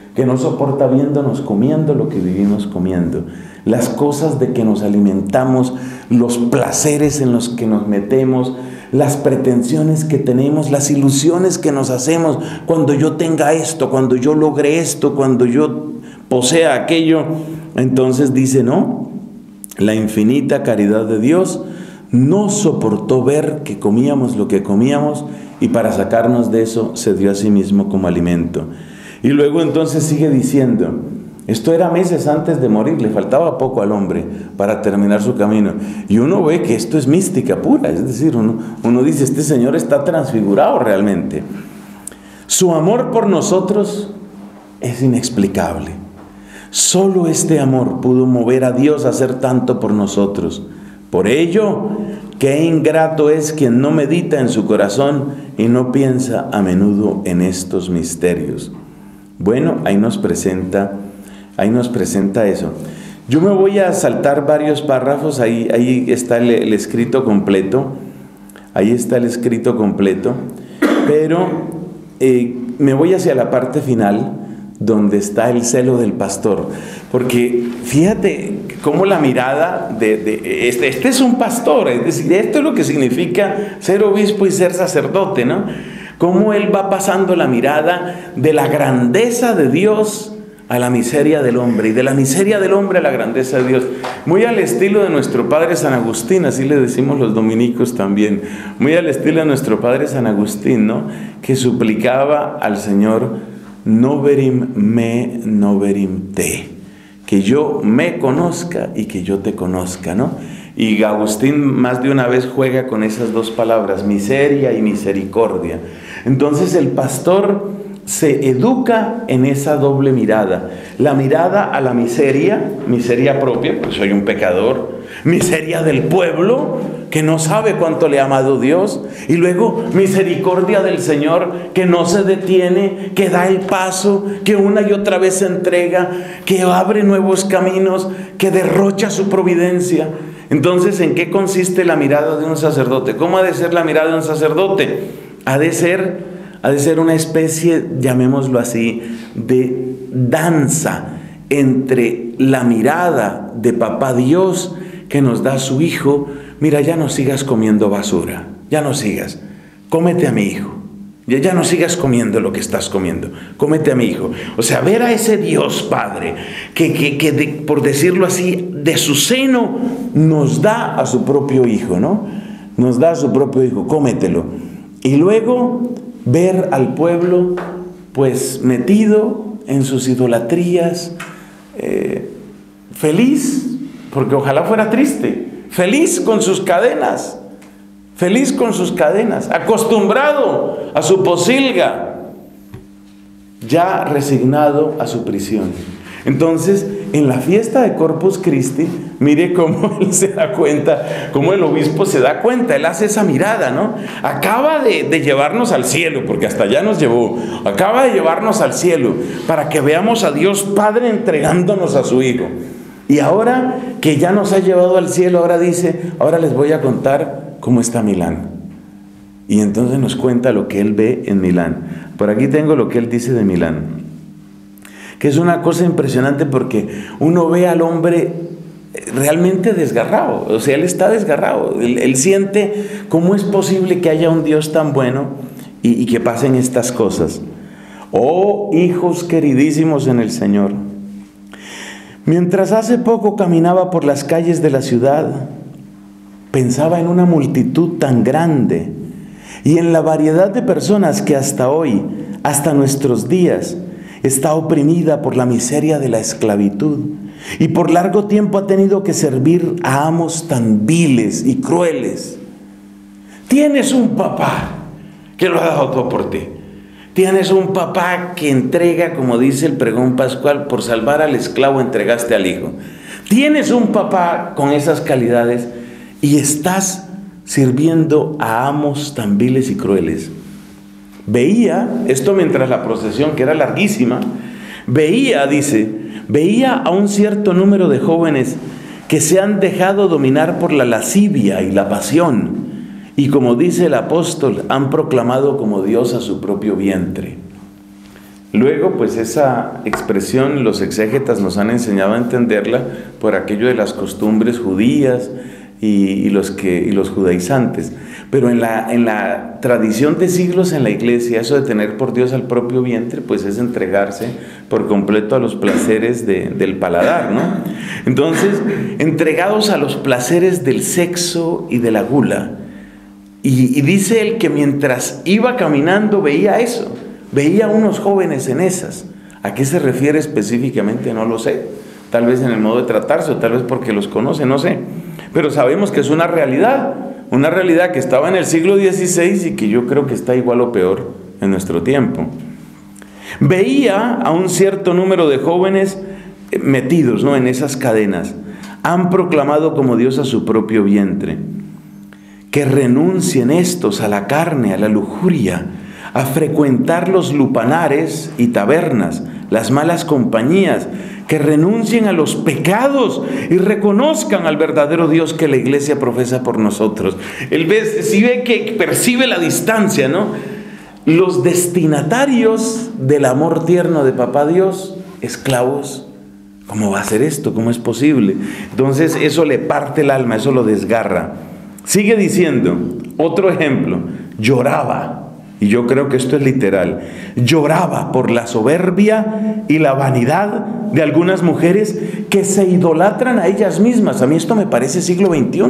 que no soporta viéndonos comiendo lo que vivimos comiendo, las cosas de que nos alimentamos, los placeres en los que nos metemos, las pretensiones que tenemos, las ilusiones que nos hacemos, cuando yo tenga esto, cuando yo logre esto, cuando yo posea aquello. Entonces dice, no, la infinita caridad de Dios no soportó ver que comíamos lo que comíamos, y para sacarnos de eso se dio a sí mismo como alimento. Y luego entonces sigue diciendo, esto era meses antes de morir, le faltaba poco al hombre para terminar su camino. Y uno ve que esto es mística pura, es decir, uno dice, este Señor está transfigurado realmente. Su amor por nosotros es inexplicable. Solo este amor pudo mover a Dios a hacer tanto por nosotros. Por ello, qué ingrato es quien no medita en su corazón y no piensa a menudo en estos misterios. Bueno, ahí nos presenta eso. Yo me voy a saltar varios párrafos, ahí está el escrito completo, pero me voy hacia la parte final, donde está el celo del pastor, porque fíjate cómo la mirada este es un pastor, es decir, esto es lo que significa ser obispo y ser sacerdote, ¿no? Cómo él va pasando la mirada de la grandeza de Dios a la miseria del hombre, y de la miseria del hombre a la grandeza de Dios, muy al estilo de nuestro padre San Agustín, así le decimos los dominicos también, muy al estilo de nuestro padre San Agustín, ¿no? Que suplicaba al Señor, noverim me, noverim te, que yo me conozca y que yo te conozca, ¿no? Y Agustín más de una vez juega con esas dos palabras, miseria y misericordia. Entonces el pastor se educa en esa doble mirada, la mirada a la miseria propia, pues soy un pecador, miseria del pueblo, que no sabe cuánto le ha amado Dios, y luego misericordia del Señor, que no se detiene, que da el paso, que una y otra vez se entrega, que abre nuevos caminos, que derrocha su providencia. Entonces, ¿en qué consiste la mirada de un sacerdote? ¿Cómo ha de ser la mirada de un sacerdote? Ha de ser una especie, llamémoslo así, de danza entre la mirada de Papá Dios que nos da a su Hijo. Mira, ya no sigas comiendo basura, ya no sigas, cómete a mi hijo, ya no sigas comiendo lo que estás comiendo, cómete a mi hijo. O sea, ver a ese Dios Padre que por decirlo así, de su seno nos da a su propio Hijo, ¿no? Nos da a su propio Hijo, cómetelo. Y luego ver al pueblo pues metido en sus idolatrías, feliz, porque ojalá fuera triste, feliz con sus cadenas, acostumbrado a su posilga, ya resignado a su prisión. Entonces, en la fiesta de Corpus Christi, mire cómo él se da cuenta, cómo el obispo se da cuenta, él hace esa mirada, ¿no? Acaba de llevarnos al cielo, porque hasta allá nos llevó, acaba de llevarnos al cielo, para que veamos a Dios Padre entregándonos a su Hijo. Y ahora que ya nos ha llevado al cielo, ahora dice, ahora les voy a contar cómo está Milán. Y entonces nos cuenta lo que él ve en Milán. Por aquí tengo lo que él dice de Milán, que es una cosa impresionante, porque uno ve al hombre realmente desgarrado, o sea, él está desgarrado, él siente cómo es posible que haya un Dios tan bueno y que pasen estas cosas. Oh hijos queridísimos en el Señor, mientras hace poco caminaba por las calles de la ciudad, pensaba en una multitud tan grande y en la variedad de personas que hasta hoy, hasta nuestros días, está oprimida por la miseria de la esclavitud y por largo tiempo ha tenido que servir a amos tan viles y crueles. Tienes un papá que lo ha dado todo por ti. Tienes un papá que entrega, como dice el pregón pascual, por salvar al esclavo entregaste al hijo. Tienes un papá con esas calidades y estás sirviendo a amos tan viles y crueles. Veía, esto mientras la procesión, que era larguísima, veía a un cierto número de jóvenes que se han dejado dominar por la lascivia y la pasión, y como dice el apóstol, han proclamado como Dios a su propio vientre. Luego, pues esa expresión los exégetas nos han enseñado a entenderla por aquello de las costumbres judías y los judaizantes. Pero en la tradición de siglos en la iglesia, eso de tener por Dios al propio vientre, pues es entregarse por completo a los placeres del paladar, ¿no? Entonces, entregados a los placeres del sexo y de la gula. Y dice él que mientras iba caminando veía eso, veía unos jóvenes en esas. ¿A qué se refiere específicamente? No lo sé. Tal vez en el modo de tratarse, o tal vez porque los conoce, no sé. Pero sabemos que es una realidad que estaba en el siglo XVI y que yo creo que está igual o peor en nuestro tiempo. Veía a un cierto número de jóvenes metidos, ¿no?, en esas cadenas. Han proclamado como Dios a su propio vientre. Que renuncien estos a la carne, a la lujuria, a frecuentar los lupanares y tabernas, las malas compañías, que renuncien a los pecados y reconozcan al verdadero Dios que la iglesia profesa por nosotros. Él ve que percibe la distancia, ¿no? Los destinatarios del amor tierno de Papá Dios, esclavos. ¿Cómo va a ser esto? ¿Cómo es posible? Entonces eso le parte el alma, eso lo desgarra. Sigue diciendo, otro ejemplo, lloraba. Y yo creo que esto es literal. Lloraba por la soberbia y la vanidad de algunas mujeres que se idolatran a ellas mismas. A mí esto me parece siglo XXI.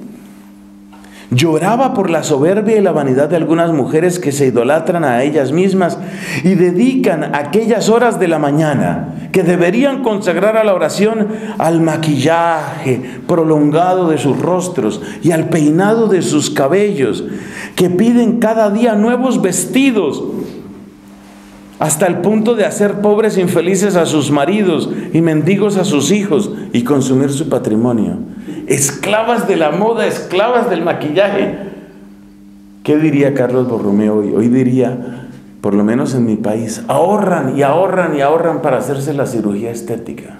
Lloraba por la soberbia y la vanidad de algunas mujeres que se idolatran a ellas mismas y dedican aquellas horas de la mañana que deberían consagrar a la oración, al maquillaje prolongado de sus rostros y al peinado de sus cabellos, que piden cada día nuevos vestidos, hasta el punto de hacer pobres e infelices a sus maridos y mendigos a sus hijos y consumir su patrimonio. Esclavas de la moda, esclavas del maquillaje. ¿Qué diría Carlos Borromeo hoy? Hoy diría, por lo menos en mi país, ahorran y ahorran y ahorran para hacerse la cirugía estética.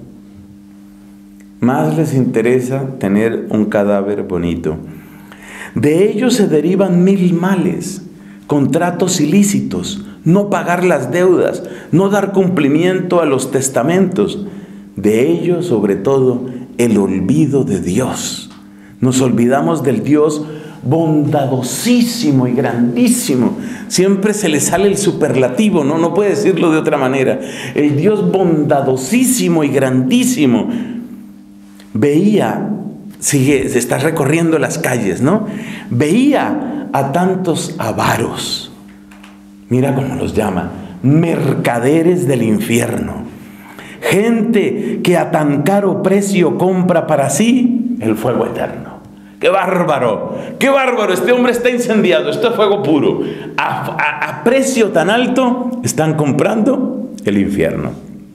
Más les interesa tener un cadáver bonito. De ellos se derivan 1000 males, contratos ilícitos, no pagar las deudas, no dar cumplimiento a los testamentos. De ellos, sobre todo, el olvido de Dios. Nos olvidamos del Dios bondadosísimo y grandísimo. Siempre se le sale el superlativo, ¿no? No puede decirlo de otra manera. El Dios bondadosísimo y grandísimo. Veía, se está recorriendo las calles, ¿no? Veía a tantos avaros. Mira cómo los llama, mercaderes del infierno. Gente que a tan caro precio compra para sí el fuego eterno. ¡Qué bárbaro! ¡Qué bárbaro! Este hombre está incendiado, esto es fuego puro. A precio tan alto están comprando el infierno.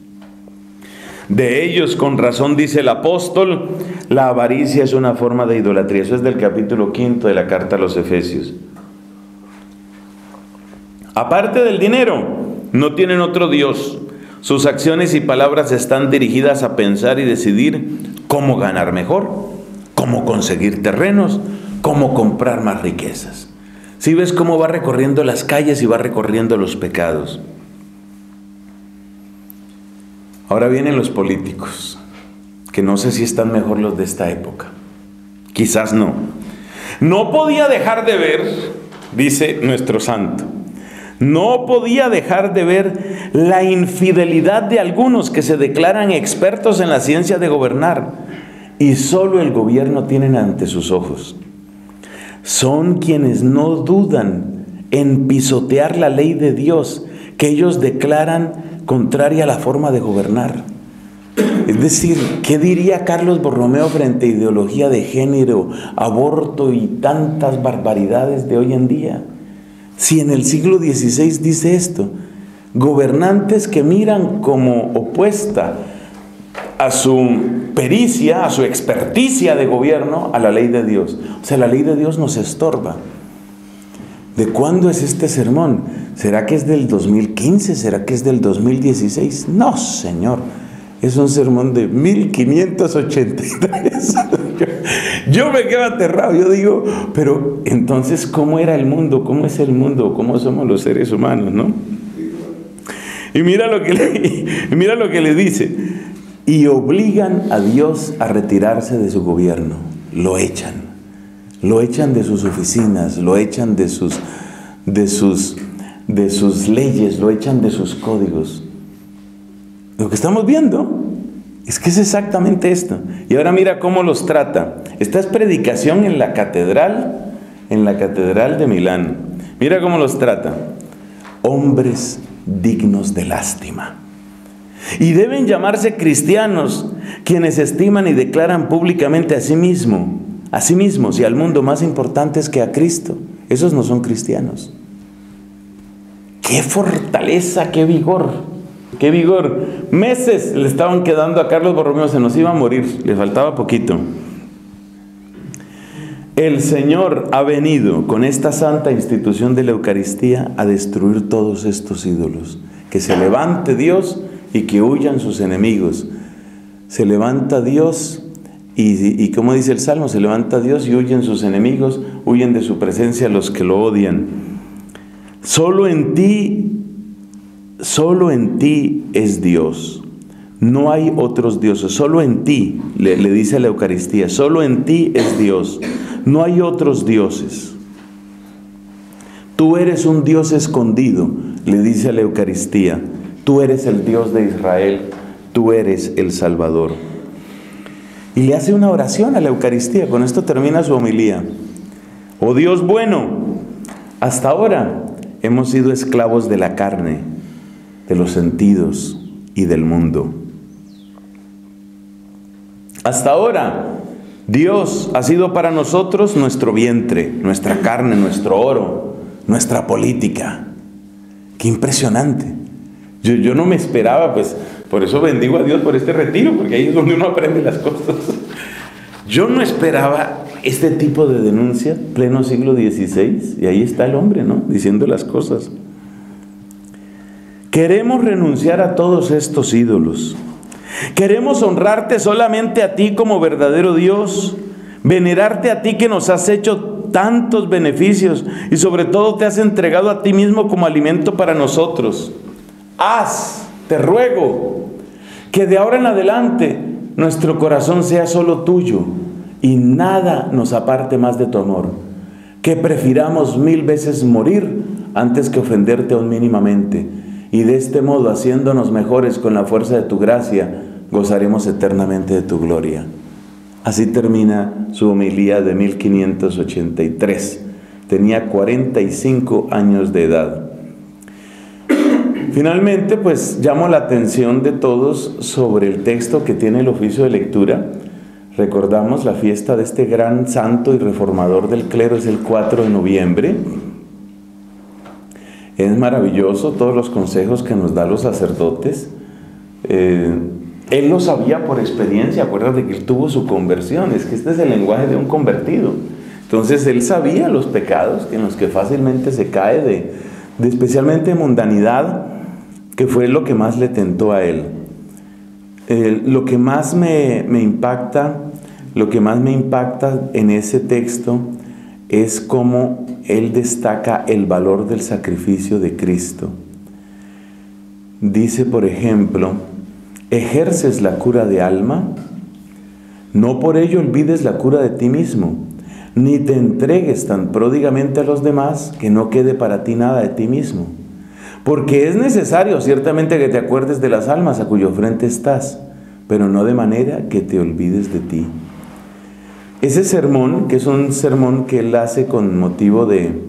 De ellos, con razón, dice el apóstol, la avaricia es una forma de idolatría. Eso es del capítulo 5 de la carta a los Efesios. Aparte del dinero, no tienen otro Dios. Sus acciones y palabras están dirigidas a pensar y decidir cómo ganar mejor, cómo conseguir terrenos, cómo comprar más riquezas. ¿Sí ves cómo va recorriendo las calles y va recorriendo los pecados? Ahora vienen los políticos, que no sé si están mejor los de esta época. Quizás no. No podía dejar de ver, dice nuestro santo, no podía dejar de ver la infidelidad de algunos que se declaran expertos en la ciencia de gobernar y solo el gobierno tienen ante sus ojos. Son quienes no dudan en pisotear la ley de Dios que ellos declaran contraria a la forma de gobernar. Es decir, ¿qué diría Carlos Borromeo frente a ideología de género, aborto y tantas barbaridades de hoy en día? Si en el siglo XVI dice esto, gobernantes que miran como opuesta a su pericia, a su experticia de gobierno, a la ley de Dios. O sea, la ley de Dios nos estorba. ¿De cuándo es este sermón? ¿Será que es del 2015? ¿Será que es del 2016? No, señor. Es un sermón de 1583. Yo me quedo aterrado. Yo digo, pero entonces, ¿cómo era el mundo? ¿Cómo es el mundo? ¿Cómo somos los seres humanos, no? Y mira lo que le dice. Y obligan a Dios a retirarse de su gobierno. Lo echan de sus oficinas, lo echan de sus leyes, lo echan de sus códigos. Lo que estamos viendo es que es exactamente esto. Y ahora mira cómo los trata. Esta es predicación en la catedral de Milán. Mira cómo los trata. Hombres dignos de lástima. Y deben llamarse cristianos, quienes estiman y declaran públicamente a sí mismos y al mundo más importantes que a Cristo. Esos no son cristianos. ¡Qué fortaleza, qué vigor! ¡Qué vigor! Meses le estaban quedando a Carlos Borromeo, se nos iba a morir, le faltaba poquito. El Señor ha venido con esta santa institución de la Eucaristía a destruir todos estos ídolos. Que se levante Dios y que huyan sus enemigos. Se levanta Dios y como dice el Salmo, se levanta Dios y huyen sus enemigos, huyen de su presencia los que lo odian. Solo en ti es Dios. No hay otros dioses, solo en ti, le dice la Eucaristía, solo en ti es Dios. No hay otros dioses. Tú eres un Dios escondido, le dice la Eucaristía. Tú eres el Dios de Israel, tú eres el Salvador. Y le hace una oración a la Eucaristía, con esto termina su homilía. Oh Dios bueno, hasta ahora hemos sido esclavos de la carne, de los sentidos y del mundo. Hasta ahora, Dios ha sido para nosotros nuestro vientre, nuestra carne, nuestro oro, nuestra política. ¡Qué impresionante! Yo no me esperaba, pues, por eso bendigo a Dios por este retiro, porque ahí es donde uno aprende las cosas. Yo no esperaba este tipo de denuncia, pleno siglo XVI, y ahí está el hombre, ¿no?, diciendo las cosas. Queremos renunciar a todos estos ídolos. Queremos honrarte solamente a ti como verdadero Dios, venerarte a ti que nos has hecho tantos beneficios y sobre todo te has entregado a ti mismo como alimento para nosotros. Te ruego, que de ahora en adelante nuestro corazón sea solo tuyo y nada nos aparte más de tu amor, que prefiramos 1000 veces morir antes que ofenderte aún mínimamente, y de este modo, haciéndonos mejores con la fuerza de tu gracia, gozaremos eternamente de tu gloria. Así termina su homilía de 1583. Tenía 45 años de edad. Finalmente, pues llamo la atención de todos sobre el texto que tiene el oficio de lectura. Recordamos la fiesta de este gran santo y reformador del clero, es el 4 de noviembre. Es maravilloso todos los consejos que nos da los sacerdotes. Él lo sabía por experiencia, acuérdate que él tuvo su conversión, es que este es el lenguaje de un convertido. Entonces él sabía los pecados en los que fácilmente se cae de especialmente mundanidad, que fue lo que más le tentó a él. Lo que más me impacta en ese texto es cómo él destaca el valor del sacrificio de Cristo. Dice, por ejemplo, ¿ejerces la cura de alma? No por ello olvides la cura de ti mismo, ni te entregues tan pródigamente a los demás que no quede para ti nada de ti mismo. Porque es necesario ciertamente que te acuerdes de las almas a cuyo frente estás, pero no de manera que te olvides de ti. Ese sermón, que es un sermón que él hace con motivo,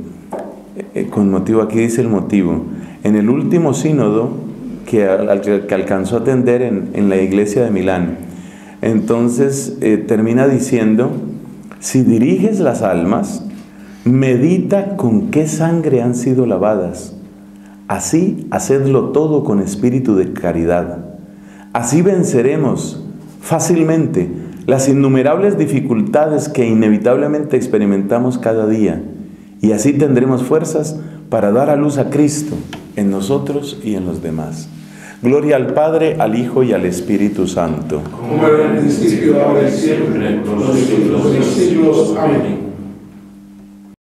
aquí dice el motivo, en el último sínodo que alcanzó a atender en la iglesia de Milán. Entonces termina diciendo: si diriges las almas, medita con qué sangre han sido lavadas. Así hacedlo todo con espíritu de caridad. Así venceremos fácilmente las innumerables dificultades que inevitablemente experimentamos cada día, y así tendremos fuerzas para dar a luz a Cristo en nosotros y en los demás. Gloria al Padre, al Hijo y al Espíritu Santo. Como era en el principio, ahora y siempre, por los siglos de los siglos. Amén.